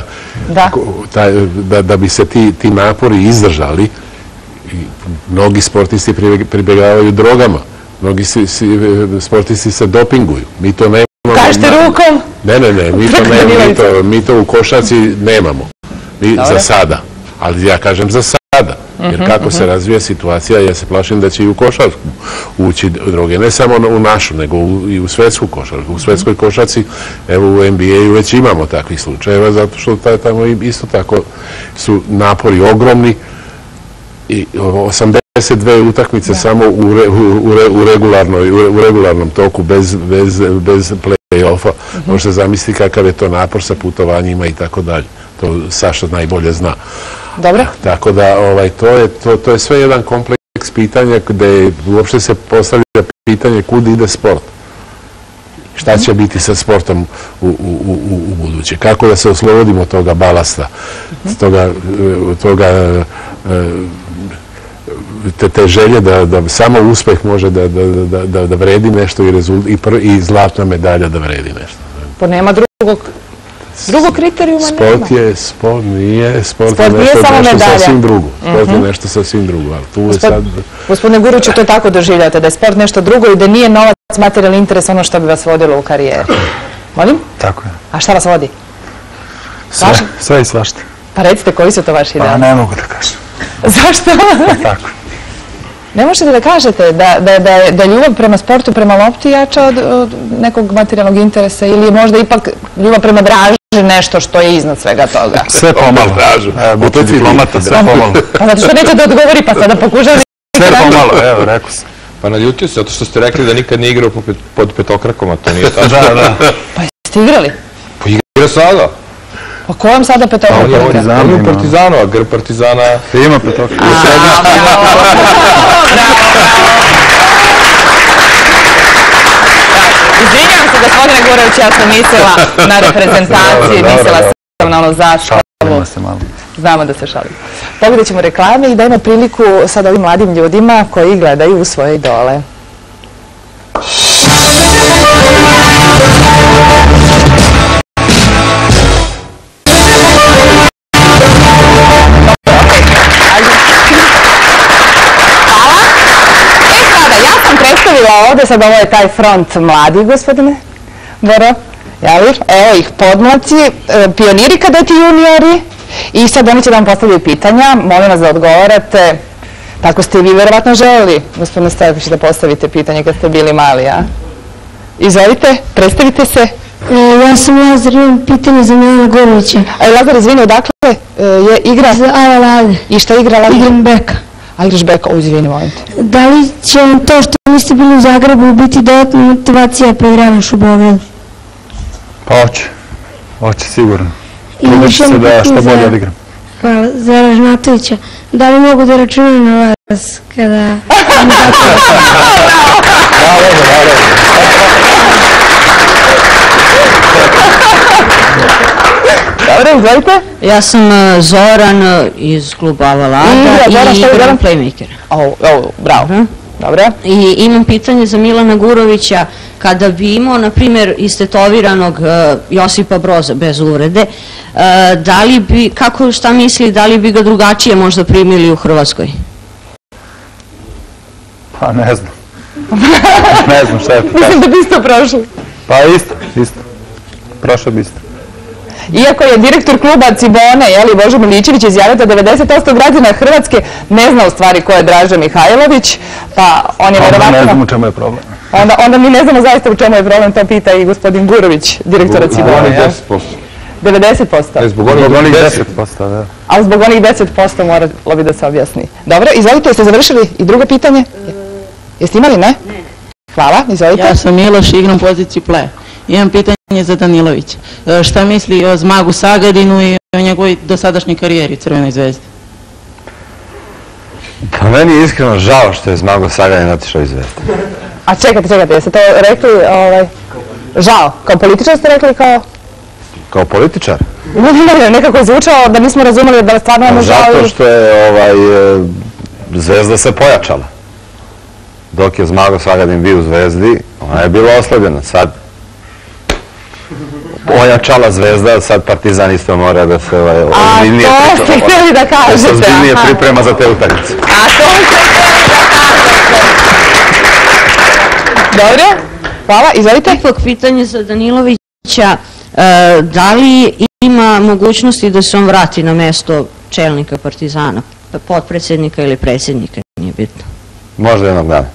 da bi se ti napori izdržali, mnogi sportisti pribjegavaju drogama, mnogi sportisti se dopinguju. Mi to nemamo. Kažete rukom? Ne, ne, ne, mi to u košarci nemamo. Za sada. Ali ja kažem za sada. Jer kako se razvija situacija, ja se plašim da će i u košarku ući droge. Ne samo u našu, nego i u svetsku košarku. U svetskoj košarci, evo u N B A-u već imamo takvih slučajeva, zato što tamo isto tako su napori ogromni i osamdeset dve utakmice samo u regularnom toku, bez play-offa. Možete zamisliti kakav je to napor sa putovanjima i tako dalje. To Saša najbolje zna. Dobro. Tako da to je sve jedan kompleks pitanja gde uopšte se postavlja pitanje kud ide sport. Šta će biti sa sportom u buduće? Kako da se oslobodimo toga balasta, toga te želje da samo uspeh može da vredi nešto i zlatna medalja da vredi nešto. Pa nema drugog Drugog kriterijuma nema. Sport je, sport nije, sport, Sport je nije nešto, samo nešto medalja. sasvim drugo. Sport je nešto sasvim drugo, ali tu je sad... Gospodine Guroviću, to tako doživljate, da je sport nešto drugo i da nije novac, materijalni interes ono što bi vas vodilo u karijeri. Molim? Tako je. A šta vas vodi? Sve, sve i svašta. Pa recite, koji su to vaši Pa ideali? ne mogu da kažem. Zašto? Tako. Ne možete da kažete da, da, da, je, da je ljubav prema sportu, prema lopti jača od, od nekog materijalnog interesa ili je možda ipak ljubav prema draži nešto što je iznad svega toga? Sve pomalo. Evo, biti diplomata, sve pomalo. Pa zato što neće da odgovori, pa sada pokušam. Sve pomalo, evo, rekao sam. Pa naljutio se, zato što ste rekli da nikad nije igrao pod, pod petokrakom, a to nije tačno. Da, da. Pa jeste igrali? Pa igra sada. Pa ko vam sada petokraka? On je on je u Partizanu, a grb Partizana... Ima petokraka. Izvinjavam se, gospodine Gurović, ja sam mislila na reprezentaciji, mislila sam na ono zastavu. Šalimo se malo. Znamo da se šalimo. Pogledat ćemo reklame i dajmo priliku sad ovim mladim ljudima koji gledaju u svoje idole. Predstavila ovde, sad ovo je taj front mladi, gospodine Boro, jeli? Evo ih podmlaci, pioniri, kadeti, juniori i sad oni će da vam postavljaju pitanja, molim vas da odgovarate. Tako ste i vi verovatno želeli, gospodine Stojković, da postavite pitanje kad ste bili mali, a? Izvolite, predstavite se. Ja sam Lazar, imam pitanje za Milana Gurovića. A Lazar, izvini, odakle je igra? Za Alalade. I šta igra Lazar? Igram beka. A igraš beka, o, izvini, molim te. Da li će vam to što niste bili u Zagrebu biti dodatna motivacija pred revanš u Beogradu? Pa hoće. Hoće sigurno. I Trudat ću još se jedno da što pitanje bolje za- odigram. Hvala, za Ražnatovića. Da li mogu da računam na vas kada... Dobro, izvolite. Ja sam uh, Zoran uh, iz kluba Avalada I igra, Zoran, i šta je igram Zoran? playmaker. O, o, bravo. Dobro. I imam pitanje za Milana Gurovića, kada bi imao, na primjer, istetoviranog uh, Josipa Broza, bez uvrede, uh, da li bi, kako, šta misli, da li bi ga drugačije možda primili u Hrvatskoj? Pa ne znam. Ne znam šta je to. Mislim da bi isto prošli. Pa isto, isto. Prošao bi isto. Iako je direktor kluba Cibone, jeli, Božo Milićević, izjavio da devedeset posto građana Hrvatske ne zna u stvari ko je Draža Mihajlović, pa on je Onda ne znam verovatno... u čemu je problem. Onda, onda mi ne znamo zaista u čemu je problem, to pita i gospodin Gurović, direktora Cibone. jel? deset posto. devedeset posto. Ne, zbog Zbog onih onih deset. deset posto, da. Ali zbog onih deset posto moralo bi da se objasni. Dobro, izvolite, jeste završili i drugo pitanje? Jeste imali, ne? Ne. Hvala, izvolite. Ja sam Miloš i igram poziciju play. Imam pitanje za Danilovića. E, Šta misli o Zmagu Sagadinu i o njegovoj dosadašnjoj karijeri u Crvenoj zvezdi? Pa meni je iskreno žao što je Zmago Sagadin otišao iz Zvezde. A čekajte, čekajte, jeste to rekli, ovaj, žao, kao političar ste rekli kao... Kao političar. Ne, ne, ne, nekako je zvučao da nismo razumeli da stvarno ono žao Zato ili... što je ovaj, e, Zvezda se pojačala. Dok je Zmago Sagadin bio u Zvezdi, ona je bila oslabljena. Sad ojačala Zvezda, sad Partizan isto mora da se ovaj, ozbiljnije, A to ste htjeli da da se kažete. ozbiljnije aha. priprema za te utakmice. A to ste htjeli da kažete. Dobro, hvala, izvolite. Ipak pitanje za Danilovića, e, da li ima mogućnosti da se on vrati na mesto čelnika Partizana, potpredsjednika ili predsjednika, nije bitno. Možda jednog dana.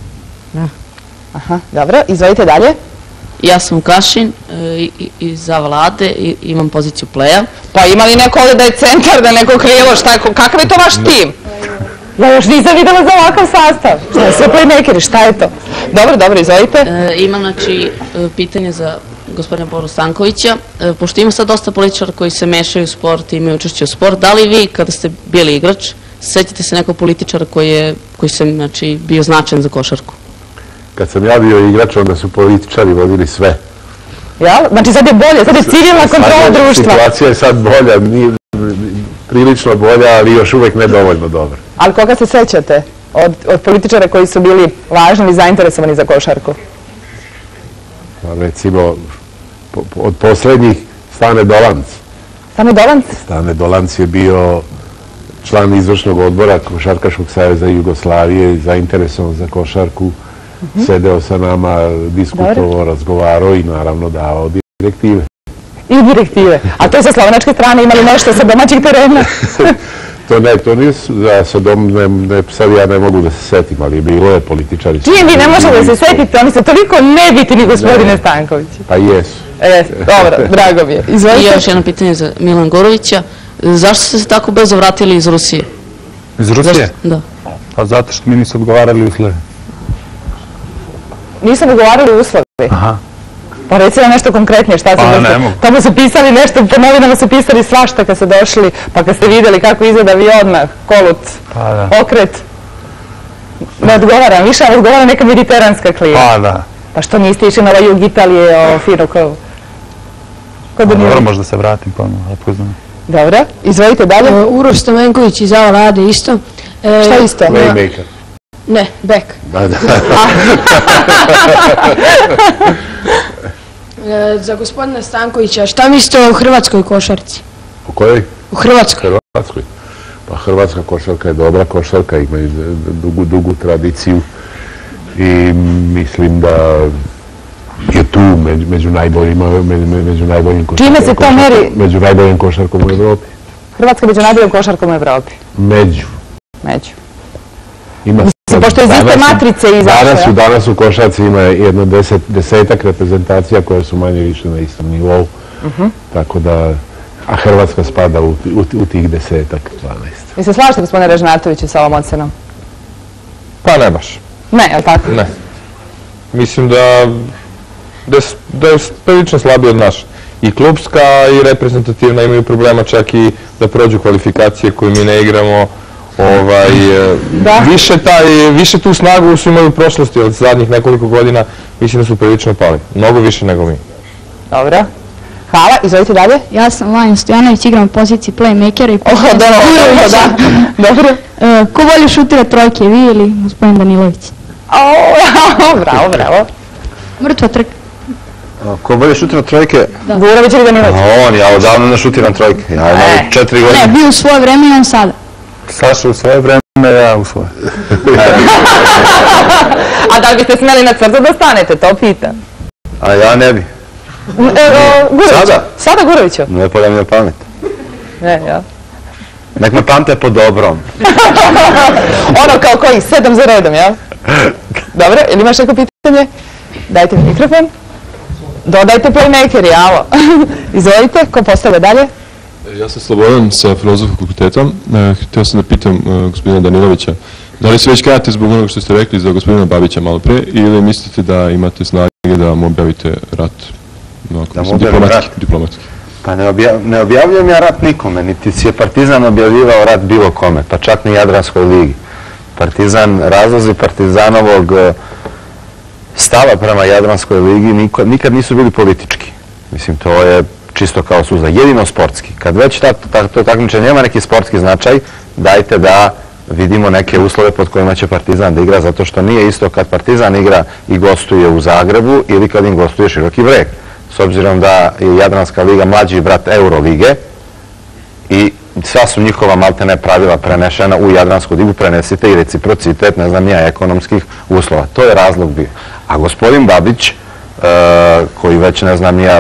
Aha, dobro, izvolite dalje. Ja sam Kašin e, i- i- iz Avalade i imam poziciju playa. Pa ima li neko ovdje da je centar, da je neko krilo, šta je, kakav je to vaš tim? Ja još nisam videla za ovakav sastav. Šta je sve playmakeri, šta je to? Dobro, dobro, izvolite. E, Imam znači e, pitanje za gospodina Boru Stankovića. E, Pošto ima sad dosta političara koji se mešaju u sport i imaju učešće u sport, da li vi kada ste bili igrač, sećate se nekog političara koji je koji se znači bio značajan za košarku? Kad sam ja bio igrač, onda su političari vodili sve. Jel? Znači sad je bolje, sad je civilna kontrola Sad je- društva. Situacija je sad bolja, nije, prilično bolja, ali još uvek nedovoljno dobra. Ali koga se sećate od, od političara koji su bili važni ili zainteresovani za košarku? Pa recimo, po- po- od poslednjih Stane Dolanc. Stane Dolanc? Stane Dolanc je bio član izvršnog odbora Košarkaškog saveza Jugoslavije, zainteresovan za košarku, sedeo sa nama, diskutovao, razgovarao i naravno davao direktive. I direktive. A to je sa slovenačke strane, imali nešto sa domaćih terena? To ne, to nije sa dom, sad ja ne mogu da se setim, ali bilo je političari. Čim vi ne možete da se setite, oni su toliko nebitni, gospodine Stanković. Pa jesu. Dobro, drago mi je. I još jedno pitanje za Milan Gurovića. Zašto ste se tako brzo vratili iz Rusije? Iz Rusije? Da. Pa zato što mi nisu odgovarali uslove. Nisu odgovarali uslove? Aha. Pa reci nam nešto konkretnije, šta se došlo? Tamo su pisali nešto, po novinama su pisali svašta kad ste došli, pa kad ste vidjeli kako izgleda avion, kolut, okret. Ne odgovaram, više vam odgovara neka mediteranska klima. Pa da. Pa što niste išli na ovaj jug Italije, o finu kovu? Dobro, možda se vratim ponovno, ako znam. Dobro, izvolite dalje. Uroš Stamenković iz Zala rade isto. Šta isto? Playmaker. Ne, back. Da, da. Za gospodina Stankovića, šta mislite o hrvatskoj košarci? U kojoj? U Hrvatskoj. Hrvatskoj. Pa hrvatska košarka je dobra košarka, imaju dugu, dugu tradiciju i mislim da je tu među najboljim košarkom. Čime se to meri? Među najboljim košarkom u Evropi. Hrvatska među najboljim košarkom u Evropi? Među. Među. Mislim, pošto je iz iste matrice izašlo. Danas u košarci ima jedno desetak reprezentacija koje su manje više na istom nivou. Tako da, a Hrvatska spada u tih desetak, dvanaest. Vi se slažete, gospodine Ražnatoviću, sa ovom ocenom? Pa ne baš. Ne, je li tako? Ne. Mislim da je prilično slabiji od naš. I klubska i reprezentativna imaju problema čak i da prođu kvalifikacije koje mi ne igramo. Više tu snagu su imali u prošlosti od zadnjih nekoliko godina, mislim da su prilično pali. Mnogo više nego mi. Dobro. Hvala, izvolite dalje. Ja sam Lajan Stojanović, igram u poziciji playmakera i Oho, dobro, da. Dobro. Ko bolje šutira trojke, vi ili gospodin Danilović? Bravo, bravo. Mrtva trka. Ko bolje šutira trojke? Gurović ili Danilović? On, ja odavno ne šutiram trojke. Ja imam četiri godine. Ne, bio u svoje vreme i on sada. Saša u svoje vreme, ja u svoje. A da li biste smeli na crtu da stanete, to pitam. A ja ne bi. Sada? Sada Guroviću? Ne pada mi na pamet. Ne, ja. Nek me pamte po dobrom. Ono kao koji, sedam za redom, jel? Dobro, ili imaš neko pitanje? Dajte mi mikrofon. Dodajte playmakeri, alo. Izvolite, ko postavlja dalje? Ja sam Slobodan sa Filozofskog fakulteta. Htio sam da pitam gospodina Danilovića, da li se već kajate zbog onoga što ste rekli za gospodina Babića malo pre, ili mislite da imate snage da mu objavite rat? Da mu objavim rat? Diplomatski. Pa ne objavljujem ja rat nikome, niti si je Partizan objavljivao rat bilo kome, pa čak ni Jadranskoj ligi. Partizan, razlozi Partizanovog stava prema Jadranskoj ligi nikad nisu bili politički. Mislim, to je čisto kao suza, jedino sportski. Kad već to takmičenje nema neki sportski značaj, dajte da vidimo neke uslove pod kojima će Partizan da igra, zato što nije isto kad Partizan igra i gostuje u Zagrebu ili kad im gostuje Široki Breg. S obzirom da je Jadranska liga mlađi brat Eurolige i sva su njihova maltene pravila prenešena u Jadransku ligu, prenesite i reciprocitet, ne znam nija, ekonomskih uslova. To je razlog bio. A gospodin Babić, koji već ne znam nija,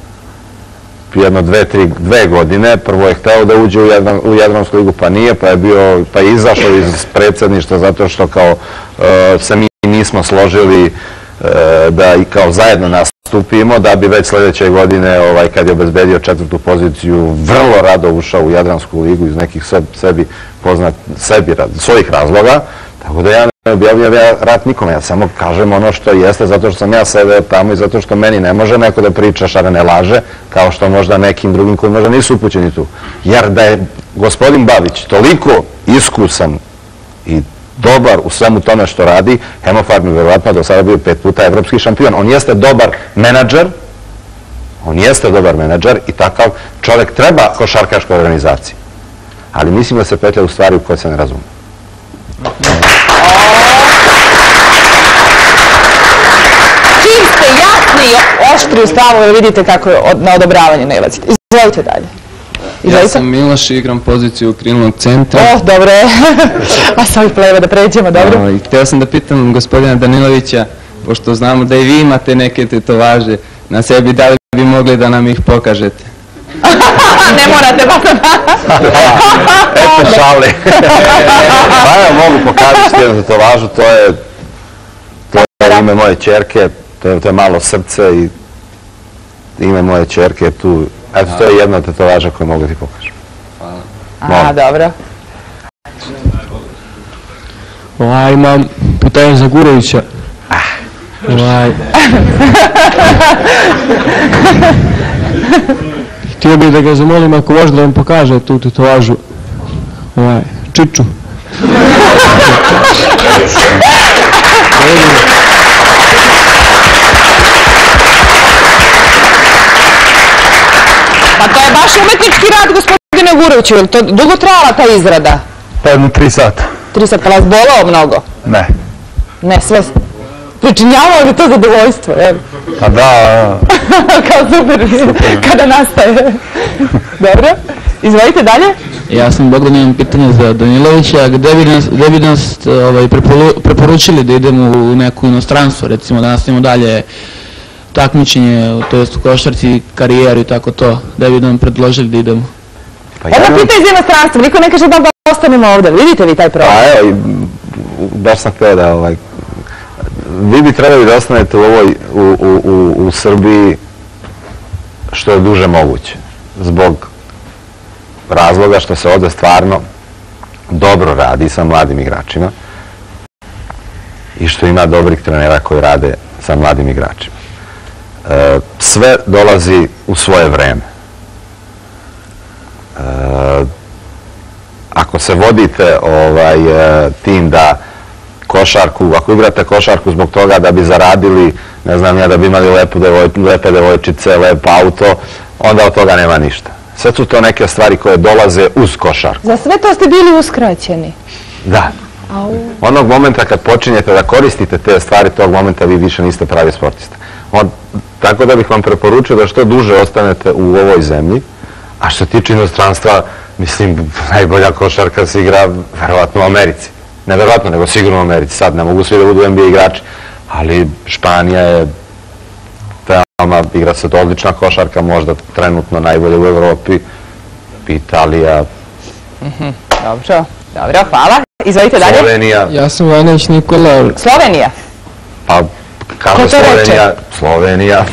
jedno, dve, tri, dve godine, prvo je hteo da uđe u Jadransku ligu, pa nije, pa je bio, pa je izašao iz predsjedništva zato što kao se mi nismo složili da i kao zajedno nastupimo, da bi već sljedeće godine, kad je obezbedio četvrtu poziciju, vrlo rado ušao u Jadransku ligu iz nekih sebi poznat, sebi, svojih razloga, tako da ja ne objavljam rat nikome, ja samo kažem ono što jeste, zato što sam ja sebe tamo i zato što meni ne može neko da priča šarene laže, kao što možda nekim drugim koji možda nisu upućeni tu. Jer da je gospodin Babić toliko iskusan i dobar u svemu tome što radi, Hemofarm je verovatno do sada bio pet puta evropski šampion. On jeste dobar menadžer, on jeste dobar menadžer i takav čovjek treba košarkaškoj organizaciji. Ali mislim da se petlja u stvari u koje se ne razume. Čim ste jasni, oštri u stavu jer vidite kako na odobravanje ne ilazite. Izvolite dalje. Ja sam Miloš i igram poziciju krilnog centra. Oh, dobro je. A sad pleva da pređemo, dobro. Htio sam da pitam gospodina Danilovića, pošto znamo da i vi imate neke tetovaže na sebi, da li bi mogli da nam ih pokažete? Ne morate, pa sam... Eto šali. Pa ja mogu pokazati jednu tetovažu, to je ime moje ćerke, to je malo srce i ime moje ćerke tu. Eto, to je jedna tetovaža koju mogu ti pokažem. Hvala. A, dobro. Ovaj, imam pitanje za Gurovića. Ovaj... Htio bih da ga zamolim ako može da vam pokaže tu tetovažu. Ovaj, Čiču. Pa to je baš umetnički rad, gospodine Guroviću, je li to dugo trajala ta izrada? Pa jedno tri sata. Tri sata, pa vas bolao mnogo? Ne. Ne, sve... Pričinjavao li to zadovoljstvo, jel? Pa da... Kao super, kada nastaje. Dobro, izvolite dalje. Ja sam Bogdan, imam pitanje za Danilovića. Gde bi nas, gde bi nas ovaj, preporučili da idemo u neku inostranstvo, recimo da nastavimo dalje takmičenje, to jest u košarci, karijeru i tako to, da bi nam predložili da idemo? Odmah pita iz inostranstva, niko ne kaže da ostanemo ovdje, vidite vi taj problem? Pa evo, baš sam htio da ovaj... Vi bi trebali da ostanete u ovoj, u Srbiji što je duže moguće. Zbog razloga što se ovdje stvarno dobro radi sa mladim igračima i što ima dobrih trenera koji rade sa mladim igračima. Sve dolazi u svoje vreme. Ako se vodite tim da košarku, ako igrate košarku zbog toga da bi zaradili, ne znam ja, da bi imali lepe devojčice, lep auto, onda od toga nema ništa. Sve su to neke stvari koje dolaze uz košarku. Za sve to ste bili uskraćeni? Da. Onog momenta kad počinjete da koristite te stvari, tog momenta vi više niste pravi sportista. Tako da bih vam preporučio da što duže ostanete u ovoj zemlji, a što se tiče inostranstva, mislim, najbolja košarka se igra verovatno u Americi. Ne verovatno, nego sigurno u Americi. Sad ne mogu svi da budu N B A igrači, ali Španija je veoma, igra se to odlična košarka, možda trenutno najbolje u Evropi, Italija. Dobro, dobro, hvala. Izvolite dalje. Slovenija. Ja sam Vanić Nikola. Slovenija? Pa, kako Slovenija? Slovenija.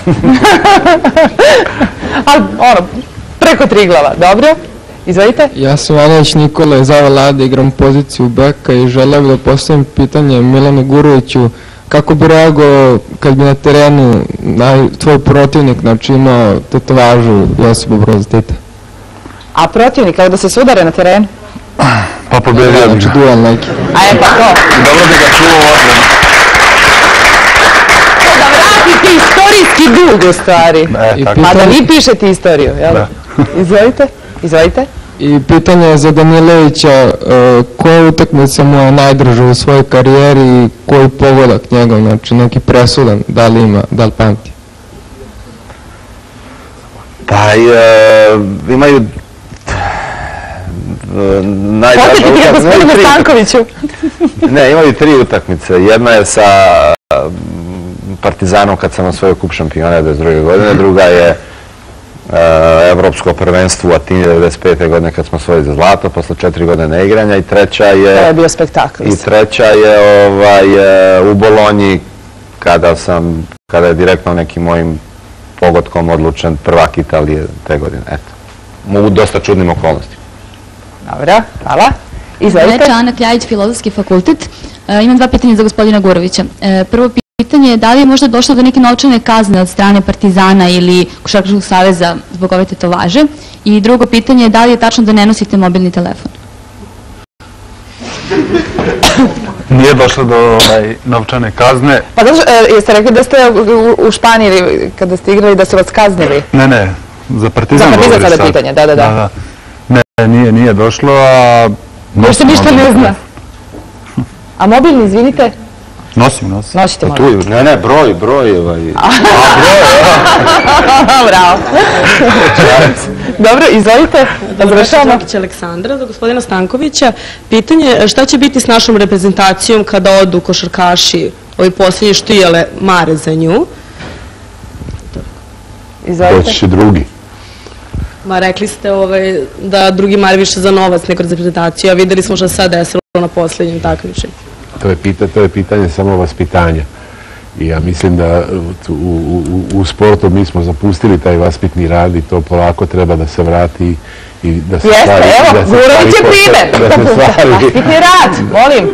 Ali, ono, preko tri glava, dobro. Izvolite. Ja sam Vanić Nikola iz Ava Lada, igram poziciju beka i želeo bih da postavim pitanje Milanu Guroviću kako bi reagovao kad bi na terenu tvoj protivnik načinao tetovažu Josipa Broza Tita. A protivnik, kao da se sudare na terenu? Pa pobedio bi ga. Znači duel neki. A je pa to. Dobro bi ga čuo odbranu. Da vratite istorijski dug u stvari. A da vi pišete istoriju, jel? Izvolite, izvolite. I pitanje je za Danilovića, koja utakmica mu je najdraža u svojoj karijeri i koji pogodak njegov, znači neki presudan, da li ima, da li pamti? Pa imaju najdraža utakmica. Popiti ga gospodinu Stankoviću. Ne, imaju tri utakmice. Jedna je sa Partizanom kad sam osvojio kup šampiona devedeset druge godine, druga je Evropsko prvenstvo u Atini devedeset pete godine kad smo osvojili zlato, posle četiri godine neigranja, i treća je... To je bio spektakl. I treća je u Bolonji kada sam, kada je direktno nekim mojim pogodkom odlučen prvak Italije te godine. Eto, u dosta čudnim okolnostima. Dobro, hvala. Izvolite. Reče Ana Kljajić, Filozofski fakultet. Imam dva pitanja za gospodina Gurovića. Prvo pitanje je da li je možda došlo do neke novčane kazne od strane Partizana ili Košarkaškog saveza zbog ove tetovaže? I drugo pitanje je da li je tačno da ne nosite mobilni telefon? Nije došlo do novčane kazne. Pa zato jeste rekli da ste u Španiji kada ste igrali da su vas kaznili? Ne, ne, za Partizan govori sad. Za Partizan sada pitanje, da, da, da. Ne, nije došlo, a... Još se ništa ne zna. A mobilni, izvinite? Nosim, nosim. Nosite malo. Tu, ne, ne, broj, broj. Bravo. Dobro, izvolite. Završavamo. Đokić Aleksandra, za gospodina Stankovića. Pitanje, šta će biti s našom reprezentacijom kada odu košarkaši, ovi posljednji što jele mare za nju? Izvolite. Doći će drugi. Ma rekli ste da drugi mare više za novac nego reprezentaciju, a videli smo što se sad desilo na posljednjem takmičenju. To je pitanje samo vaspitanja. I ja mislim da u sportu mi smo zapustili taj vaspitni rad i to polako treba da se vrati i da se stvari... Jeste, evo, Gurović je primer. Vaspitni rad, molim.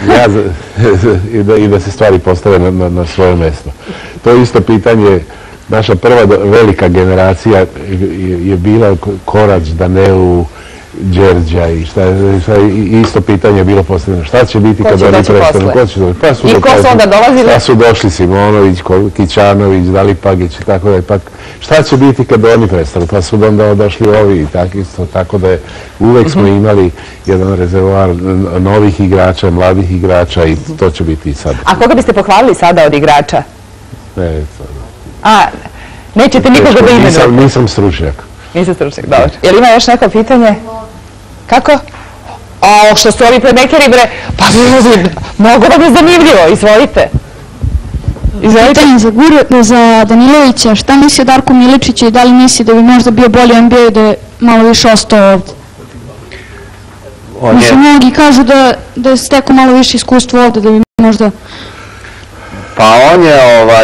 I da se stvari postave na svoje mjesto. To je isto pitanje. Naša prva velika generacija je bila Korać, Danelu, Đerđa i isto pitanje je bilo postavljeno. Šta će biti kada oni prestanu? Ko će doći posle? I ko su onda dolazili? Pa su došli Simonović, Kićanović, Dalipagić i tako da. Šta će biti kada oni prestanu? Pa su onda došli ovi i tako da je uvek smo imali jedan rezervoar novih igrača, mladih igrača i to će biti i sad. A koga biste pohvalili sada od igrača? Ne, A, nećete nikoga da imenujete? Nisam stručnjak. Nisam stručnjak, dobro. Jel ima još neko pitanje? Kako? O, što su ovi playmakeri, bre, pa mnogo vam je zanimljivo, izvolite. Pitanje za Danilovića, šta misli o Darku Miličiću i da li misli da bi možda bio bolji u N B A i da je malo više ostao ovdje? Mislim, mnogi kažu da je stekao malo više iskustva ovdje, da bi možda... Pa on je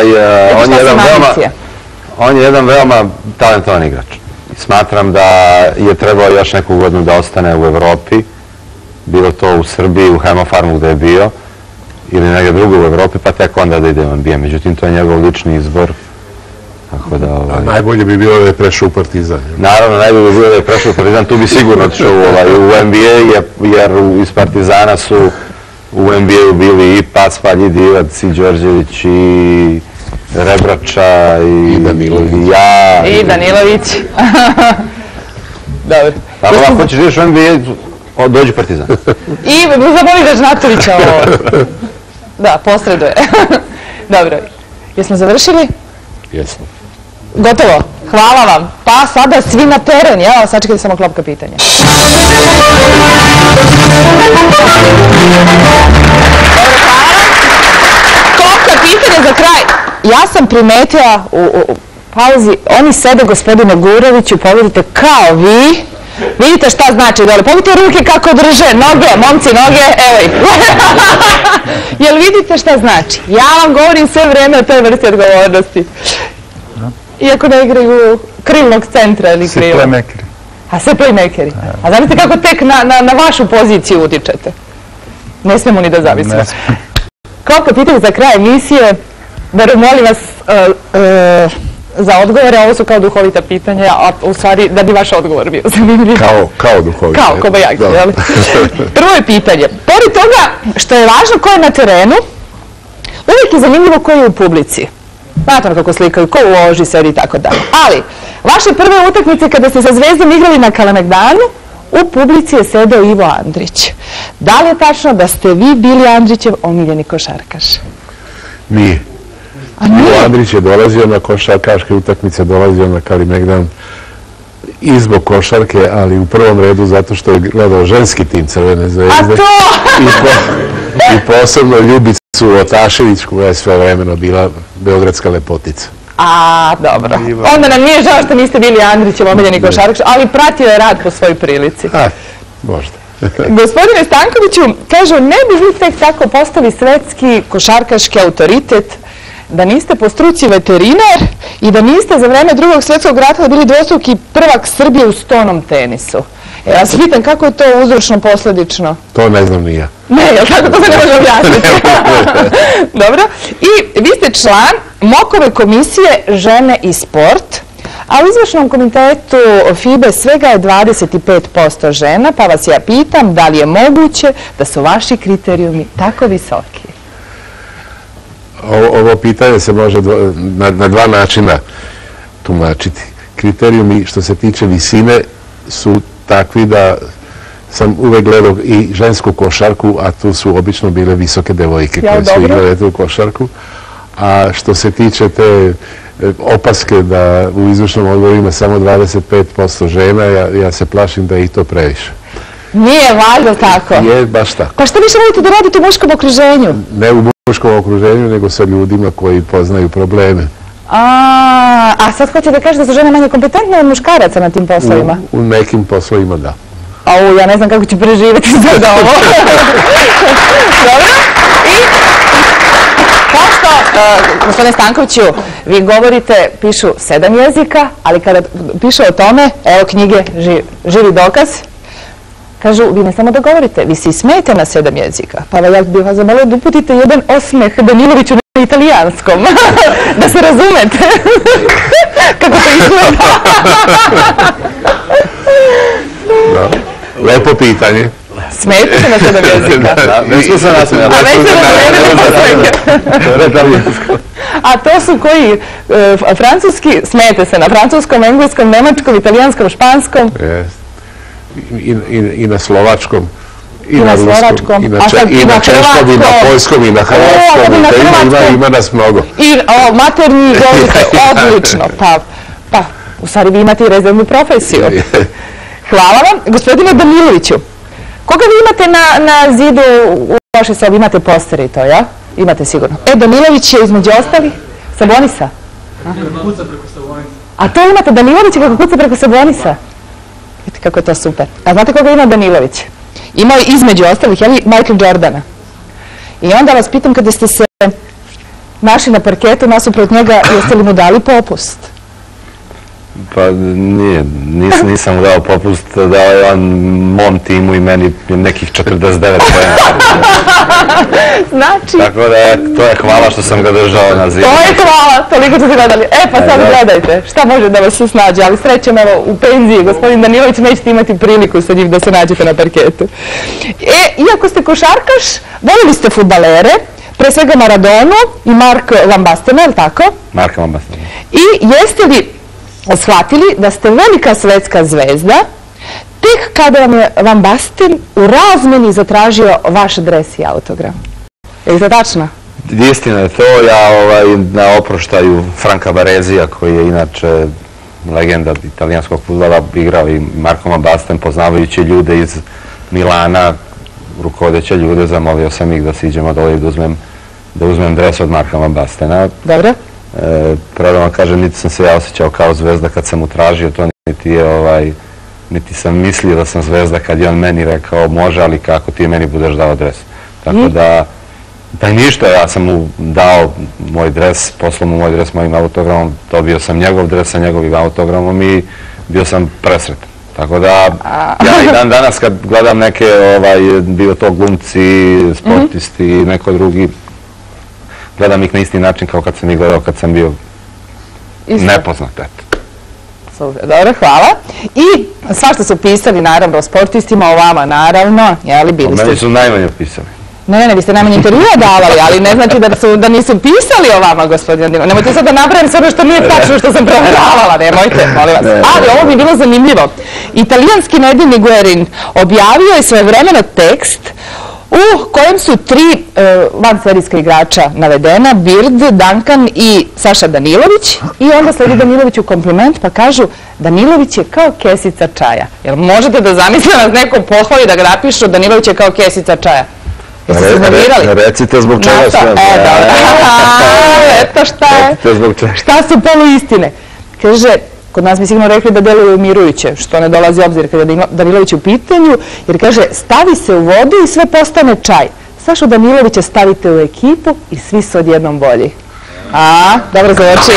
on je jedan veoma talentovan igrač. Smatram da je trebao još neku godinu da ostane u Evropi, bilo to u Srbiji, u Hemofarmu gde je bio, ili negdje drugo u Evropi, pa tek onda da ide u N B A. Međutim, to je njegov lični izbor. Najbolje bi bilo da je prešao u Partizan. Naravno, najbolje bi bilo da je prešao u Partizan. Tu bi sigurno otišao u N B A, jer iz Partizana su u N B A-u bili i Pacvalj, i Divac, i Đorđević, i Rebrača, i ja. I Danilović. Dobro. Ako ako hoćeš ideš u N B A, dođi Partizan. I zabovi Dežnatovića ovo. Da, posreduje. Dobro. Jesmo završili? Jesmo. Gotovo. Hvala vam. Pa sada svi na teren, jel? Sad čekajte samo klopka pitanja. Klopka pitanja za kraj. Ja sam primetila u pauzi, oni sede, gospodine Guroviću, pogledajte kao vi. Vidite šta znači dole. Pogledajte ruke kako drže, noge, momci, noge, evo ih. Jel vidite šta znači? Ja vam govorim sve vreme o toj vrsti odgovornosti. Iako ne igraju krilnog centra ili krila. Sve playmakeri. A sve playmakeri. A znate kako tek na vašu poziciju utičete? Ne smemo ni da zavisimo. Klopka pitanje za kraj emisije. Molim vas za odgovore, ovo su kao duhovita pitanja, a u stvari da bi vaš odgovor bio zanimljiv. Kao duhovita. Kao kobajagi, jel? Prvo je pitanje. Pored toga što je važno ko je na terenu, uvijek je zanimljivo ko je u publici. Znate kako slikaju, ko u loži sedi i tako dalje. Ali, vaše prve utakmice kada ste sa Zvezdom igrali na Kalemegdanu, u publici je sedeo Ivo Andrić. Da li je tačno da ste vi bili Andrićev omiljeni košarkaš? Nije. Ivo Andrić je dolazio na košarkaške utakmice, dolazio na Kalemegdan i zbog košarke, ali u prvom redu zato što je gledao ženski tim Crvene Zvezde. A to! I posebno Ljubicu Otašević, koja je sve vremeno bila beogradska lepotica. A, dobro. Onda nam nije žao što niste bili Andrićev omiljeni košarkaš, ali pratio je rad po svojoj prilici. A, možda. Gospodine Stankoviću, kažu, ne bi vi tek tako postali svetski košarkaški autoritet da niste po struci veterinar i da niste za vreme drugog svjetskog rata bili dvostruki prvak Srbije u stonom tenisu. Ja se pitam kako je to uzročno posledično? To ne znam ni ja. Ne, jel tako to se ne može objasniti? Dobro. I vi ste član Mokove komisije Žene i sport, a u izvršnom komitetu F I B E svega je dvadeset pet posto žena, pa vas ja pitam da li je moguće da su vaši kriterijumi tako visoki? Ovo pitanje se može na dva načina tumačiti. Kriterijumi što se tiče visine su takvi da sam uvek gledao i žensku košarku, a tu su obično bile visoke devojke koje su igrale tu košarku. A što se tiče te opaske da u izvršnom odboru ima samo dvadeset pet posto žena, ja se plašim da je i to previše. Nije valjda tako. Je, baš tako. Pa što više volite da radite u muškom okruženju? Ne u muškom okruženju, nego sa ljudima koji poznaju probleme. A sad hoćete da kažete da su žene manje kompetentne od muškaraca na tim poslovima? U nekim poslovima, da. Au, ja ne znam kako ću preživjeti sad ovo. Dobro. I kao što, gospodine Stankoviću, vi govorite, pišu sedam jezika, ali kada pišu o tome, evo knjige, živi dokaz, kažu, vi ne samo da govorite, vi se i smijete na sedam jezika. Pa ja bih vas zamolila da uputite jedan osmeh Daniloviću na italijanskom, da se razumete. Kako to izgleda? Lepo pitanje. Smijete se na sedam jezika? Već smo se nasmijali. A već se nasmijali. A to su koji? Francuski, smijete se na francuskom, engleskom, nemačkom, italijanskom, španskom? I na slovačkom. I na slovačkom. I na češkom, i na poljskom, i na hrvatskom. Ima nas mnogo. I maternji govorite odlično. Pa, u stvari vi imate i rezervnu profesiju. Hvala vam. Gospodine Daniloviću, koga vi imate na zidu u vašoj sobi? Imate postere i to, ja? Imate sigurno. E, Danilović je između ostalih Sabonisa. Kako kuca preko Sabonisa. A to imate Danilovića kako kuca preko Sabonisa? Vidite kako je to super. A znate koga ima Danilović? Imao je između ostalih, jel, Michael Jordana. I onda vas pitam, kada ste se našli na parketu nasuprot njega, jeste li mu dali popust? Pa nije, nisam mu dao popust, dao je on mom timu i meni nekih četrdeset devet poena. Znači... Tako da to je hvala što sam ga držao na zidu. To je hvala, toliko ste gledali. E pa sad gledajte, šta može da vas se snađe, ali srećem evo u penziji, gospodin Danilović, nećete imati priliku sa njim da se nađete na parketu. E, iako ste košarkaš, volili ste fudbalere, pre svega Maradonu i Mark Van Bastena, je li tako? Mark Van Bastena. I jeste li shvatili da ste velika svetska zvezda tek kada vam je Van Basten u razmeni zatražio vaš dres i autogram? Je li to tačno? Istina je to. Ja na oproštaju Franka Barezija, koji je inače legenda italijanskog fudbala, igrao i Marko Van Basten, poznavajući ljude iz Milana, rukovodeće ljude, zamolio sam ih da siđemo dole i da uzmem dres od Marka Van Bastena. Dobro. Pravo vam kažem, niti sam se ja osjećao kao zvezda kad sam mu tražio to, niti je ovaj, niti sam mislio da sam zvezda kad je on meni rekao može, ali kako ti meni budeš dao dres. Tako da, da ništa, ja sam mu dao moj dres, poslao mu moj dres mojim autogramom, dobio sam njegov dres sa njegovim autogramom i bio sam presretan. Tako da, ja i dan danas kad gledam neke, bio to glumci, sportisti, neko drugi, gledam ih na isti način kao kad sam ih gledao kad sam bio nepoznat. Dobro, hvala. I svašta su pisali, naravno, o sportistima, o vama, naravno. O meni su najmanje pisali. Ne, ne, ne, vi ste najmanje intervjua davali, ali ne znači da nisu pisali o vama, gospodin Dino. Nemojte sad da napravim sve ono što nije tačno što sam provjeravala, nemojte, molim vas. Ali ovo bi bilo zanimljivo. Italijanski nedeljnik Guerin objavio je svojevremeno tekst u kojem su tri vanserijska igrača navedena, Bird, Duncan i Saša Danilović, i onda sledi Daniloviću kompliment pa kažu Danilović je kao kesica čaja. Jel možete da zamislite nas nekom pohvali da ga napišu Danilović je kao kesica čaja? Jeste se iznervirali? Recite zbog čega sve. E, dobro. Eto šta je. Šta su poluistine? Kaže, kod nas bi sigurno rekli da deluje umirujuće, što ne dolazi obzir kada je Danilović u pitanju, jer kaže, stavi se u vodu i sve postane čaj. Sašu Danilovića stavite u ekipu i svi su odjednom bolji. A, dobro zvuči.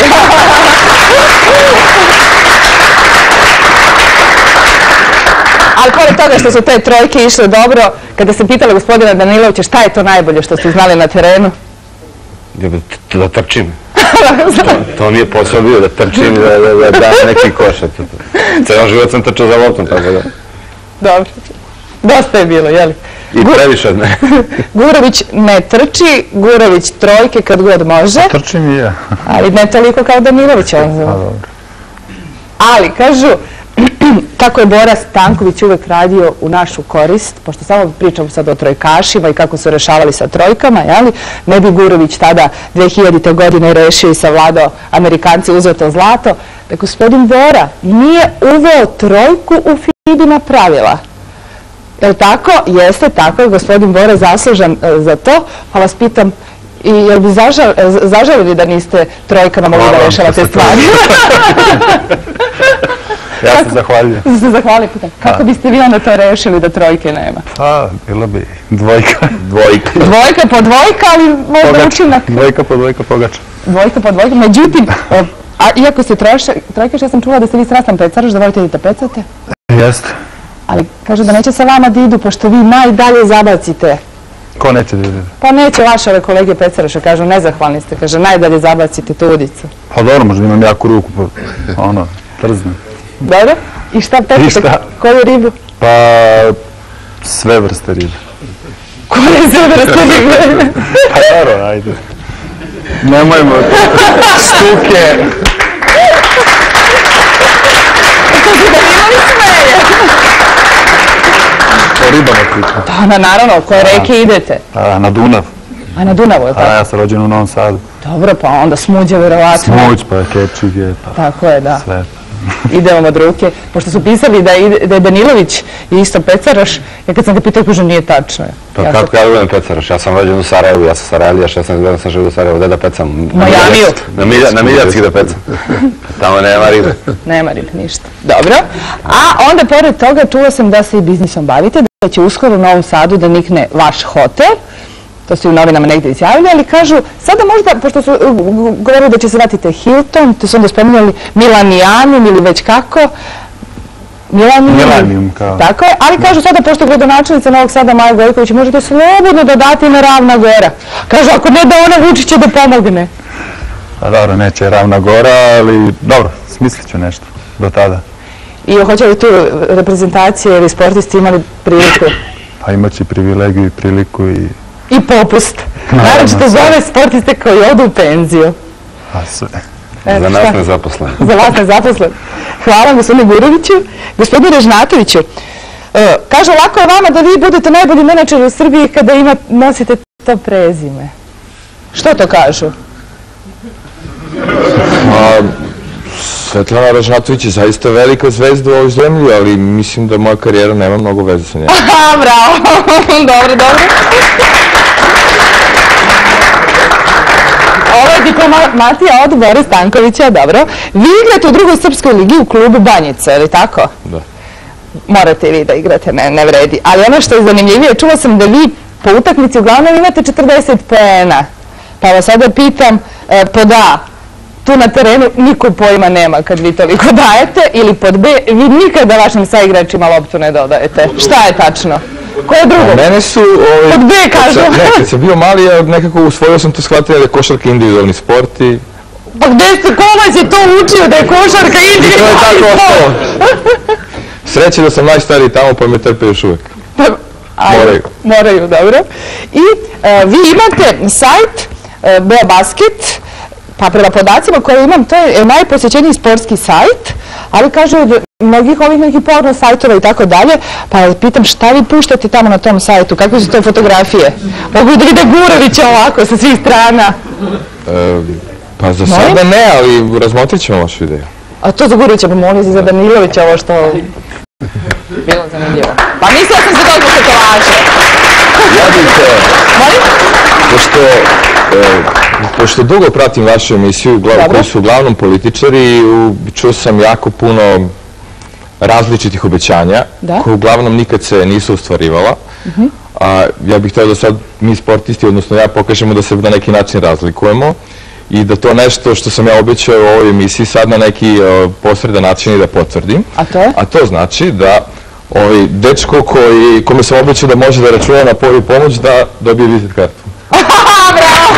Ali pored toga što su te trojke išle dobro, kada se pitala gospodina Danilovića šta je to najbolje što ste znali na terenu? Da trčim. To mi je posao bio, da trčim i da dam neki koš. Ceo život sam trčao za loptom, tako da. Dobro. Dosta je bilo, jeli? I previše ne. Gurović ne trči, Gurović trojke kad god može. Trčim i ja. Ali ne toliko kao Danilović. Ali, kažu, kako je Bora Stanković uvek radio u našu korist, pošto samo pričamo sad o trojkašima i kako su rešavali sa trojkama, jeli? Ne bi Gurović tada dve hiljadite godine rešio i savladao Amerikanci uzeo to zlato. Da gospodin Bora nije uveo trojku u FIBA pravila. Je li tako? Jeste, tako je gospodin Bora zaslužan za to, pa vas pitam, i jel bi zažalili da niste trojkama mogli da rešavate stvari? Ja se zahvaljujem. Se zahvaljujem, pitam. Kako biste vi onda to rešili da trojke nema? Pa, bilo bi dvojka. Dvojka. Dvojka po dvojka, ali možda učinak. Dvojka po dvojka pogača. Dvojka po dvojka, međutim, a iako ste trojkaš, ja sam čula da ste vi strastan pecaraš, da volite da pecate. Jeste. Ali kažu da neće sa vama da idu, pošto vi najdalje zabacite. Ko neće da ide? Pa neće vaše ove kolege pecaraše, kažu nezahvalni ste, kaže najdalje zabacite tu udicu. Pa dobro, možda imam jaku ruku, pa ono, trznem. Dobro, i šta pecate? Koju ribu? Pa, sve vrste ribe. Koje sve vrste ribe? Pa dobro, ajde. Nemojmo, štuke. To se da nima li smeje? O ribama pričam. Da, naravno, koje reke idete? Na Dunav. A na Dunavu je tako? A ja sam rođen u Novom Sadu. Dobro, pa onda smuđe verovatno. Smuđ, pa kečige, pa tako je, da. Sve. Idemo od ruke. Pošto su pisali da je Danilović isto pecaraš, ja kad sam ga pitao, kažem, nije tačno. Pa kako ja budem pecaraš? Ja sam rođen u Sarajevu, ja sam Sarajlija, šesnaest godina sam živio u Sarajevu, gde da pecam? Majamiju. Na Miljacki da pecam. Tamo nema ribe. Nema ribe, ništa. Dobro. A onda, pored toga, čula sam da se i biznisom bavite, da će uskoro u Novom Sadu da nikne vaš hotel. To su i u novinama negdje izjavili, ali kažu, sada možda, pošto su govorili da će se vratiti Hilton, te su onda spominjali Milanijanum ili već kako. Milanijum, kao. Tako je, ali kažu sada, pošto gradonačelnica Novog Sada Maja Gojković, možete slobodno da date ime Ravna Gora. Kažu, ako ne da ona Vučića da pomogne. A dobro, neće Ravna Gora, ali dobro, smislit ću nešto do tada. I hoće li tu reprezentacije ili sportisti imali priliku? Pa imaće privilegiju i priliku i... I popust. Naravno ćete zove sportiste koji odu u penziju. A sve. Za nas nezaposlen. Za vas nezaposlen. Hvala gospodine Guroviću. Gospodine Režnatoviću, kaže, lako je vama da vi budete najbolji menadžer u Srbiji kada nosite to prezime. Što to kažu? Svetlana Režnatović je zaista velika zvezda u ovoj zemlji, ali mislim da moja karijera nema mnogo veze sa njega. Aha, bravo. Dobro, dobro. Ovo je diplomatija od Bore Stankovića, dobro. Vi igrate u drugoj srpskoj ligi u klubu Banjica, je li tako? Da. Morate i vi da igrate, ne vredi. Ali ono što je zanimljivije, čula sam da vi po utakmici uglavnom imate četrdeset poena. Pa vas sada pitam, pod A, tu na terenu niko pojma nema kad vi toliko dajete, ili pod B, vi nikada vašim saigračima loptu ne dodajete. Šta je tačno? Ko je drugo? Mene su... Pod B kažu. Ne, kad sam bio mali, ja nekako usvojio sam to shvatio da je košarka individualni sport i... Pa gde ste, ko vas je to učio da je košarka individualni sport? Sreće da sam najstariji tamo, pa me trpe još uvek. Moraju. Moraju, dobro. I vi imate sajt Bea Basket, pa prema podacima koje imam, to je najposećeniji sportski sajt, ali kažu od mnogih ovih nekih porno sajtova i tako dalje, pa pitam šta vi puštate tamo na tom sajtu, kakve su to fotografije? Mogu da vide Gurovića ovako sa svih strana? Pa za sada ne, ali razmotrit ćemo vašu ideju. A to za Gurovića, pa molim se za Danilovića ovo što... Bilo zanimljivo. Pa mislila sam se toliko što to važe. Ja bih te... Molim? Pošto... Pošto dugo pratim vašu emisiju, koji su uglavnom političari, čuo sam jako puno različitih obećanja, koje uglavnom nikad se nisu ostvarivala. Ja bih htio da sad mi sportisti, odnosno ja, pokažemo da se na neki način razlikujemo i da to nešto što sam ja obećao u ovoj emisiji sad na neki posredan način i da potvrdim. A to je? A to znači da ovaj dečko kome sam obećao da može da računa na prvi pomoć da dobije vizit kartu. Bravo!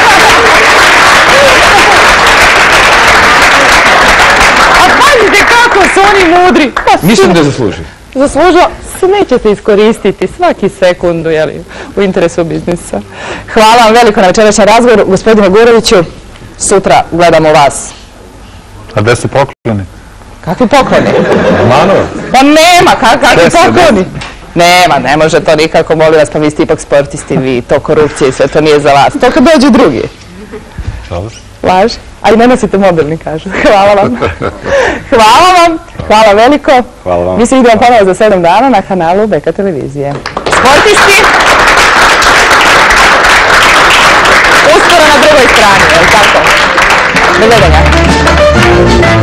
A pazite kako su oni mudri. Mislim da je zaslužio. Zaslužio, neće se iskoristiti svaki sekundu u interesu biznisa. Hvala vam veliko na večerašnjem razgovoru. Gospodine Guroviću, sutra gledamo vas. A gde su pokloni? Kakvi pokloni? Manove. Pa nema, kakvi Sve se pokloni? Nema, ne može to nikako, molim vas, pa vi ste ipak sportisti, vi, to korupcija i sve, to nije za vas. To kad dođu drugi. Dobro. Laž? A i ne nosite mobilni, kažu. Hvala vam. Hvala vam, hvala veliko. Hvala vam. Mi se vidimo ponovo za sedam dana na kanalu B K televizije. Sportisti! Uskoro na drugoj strani, je li tako? Do gledanja.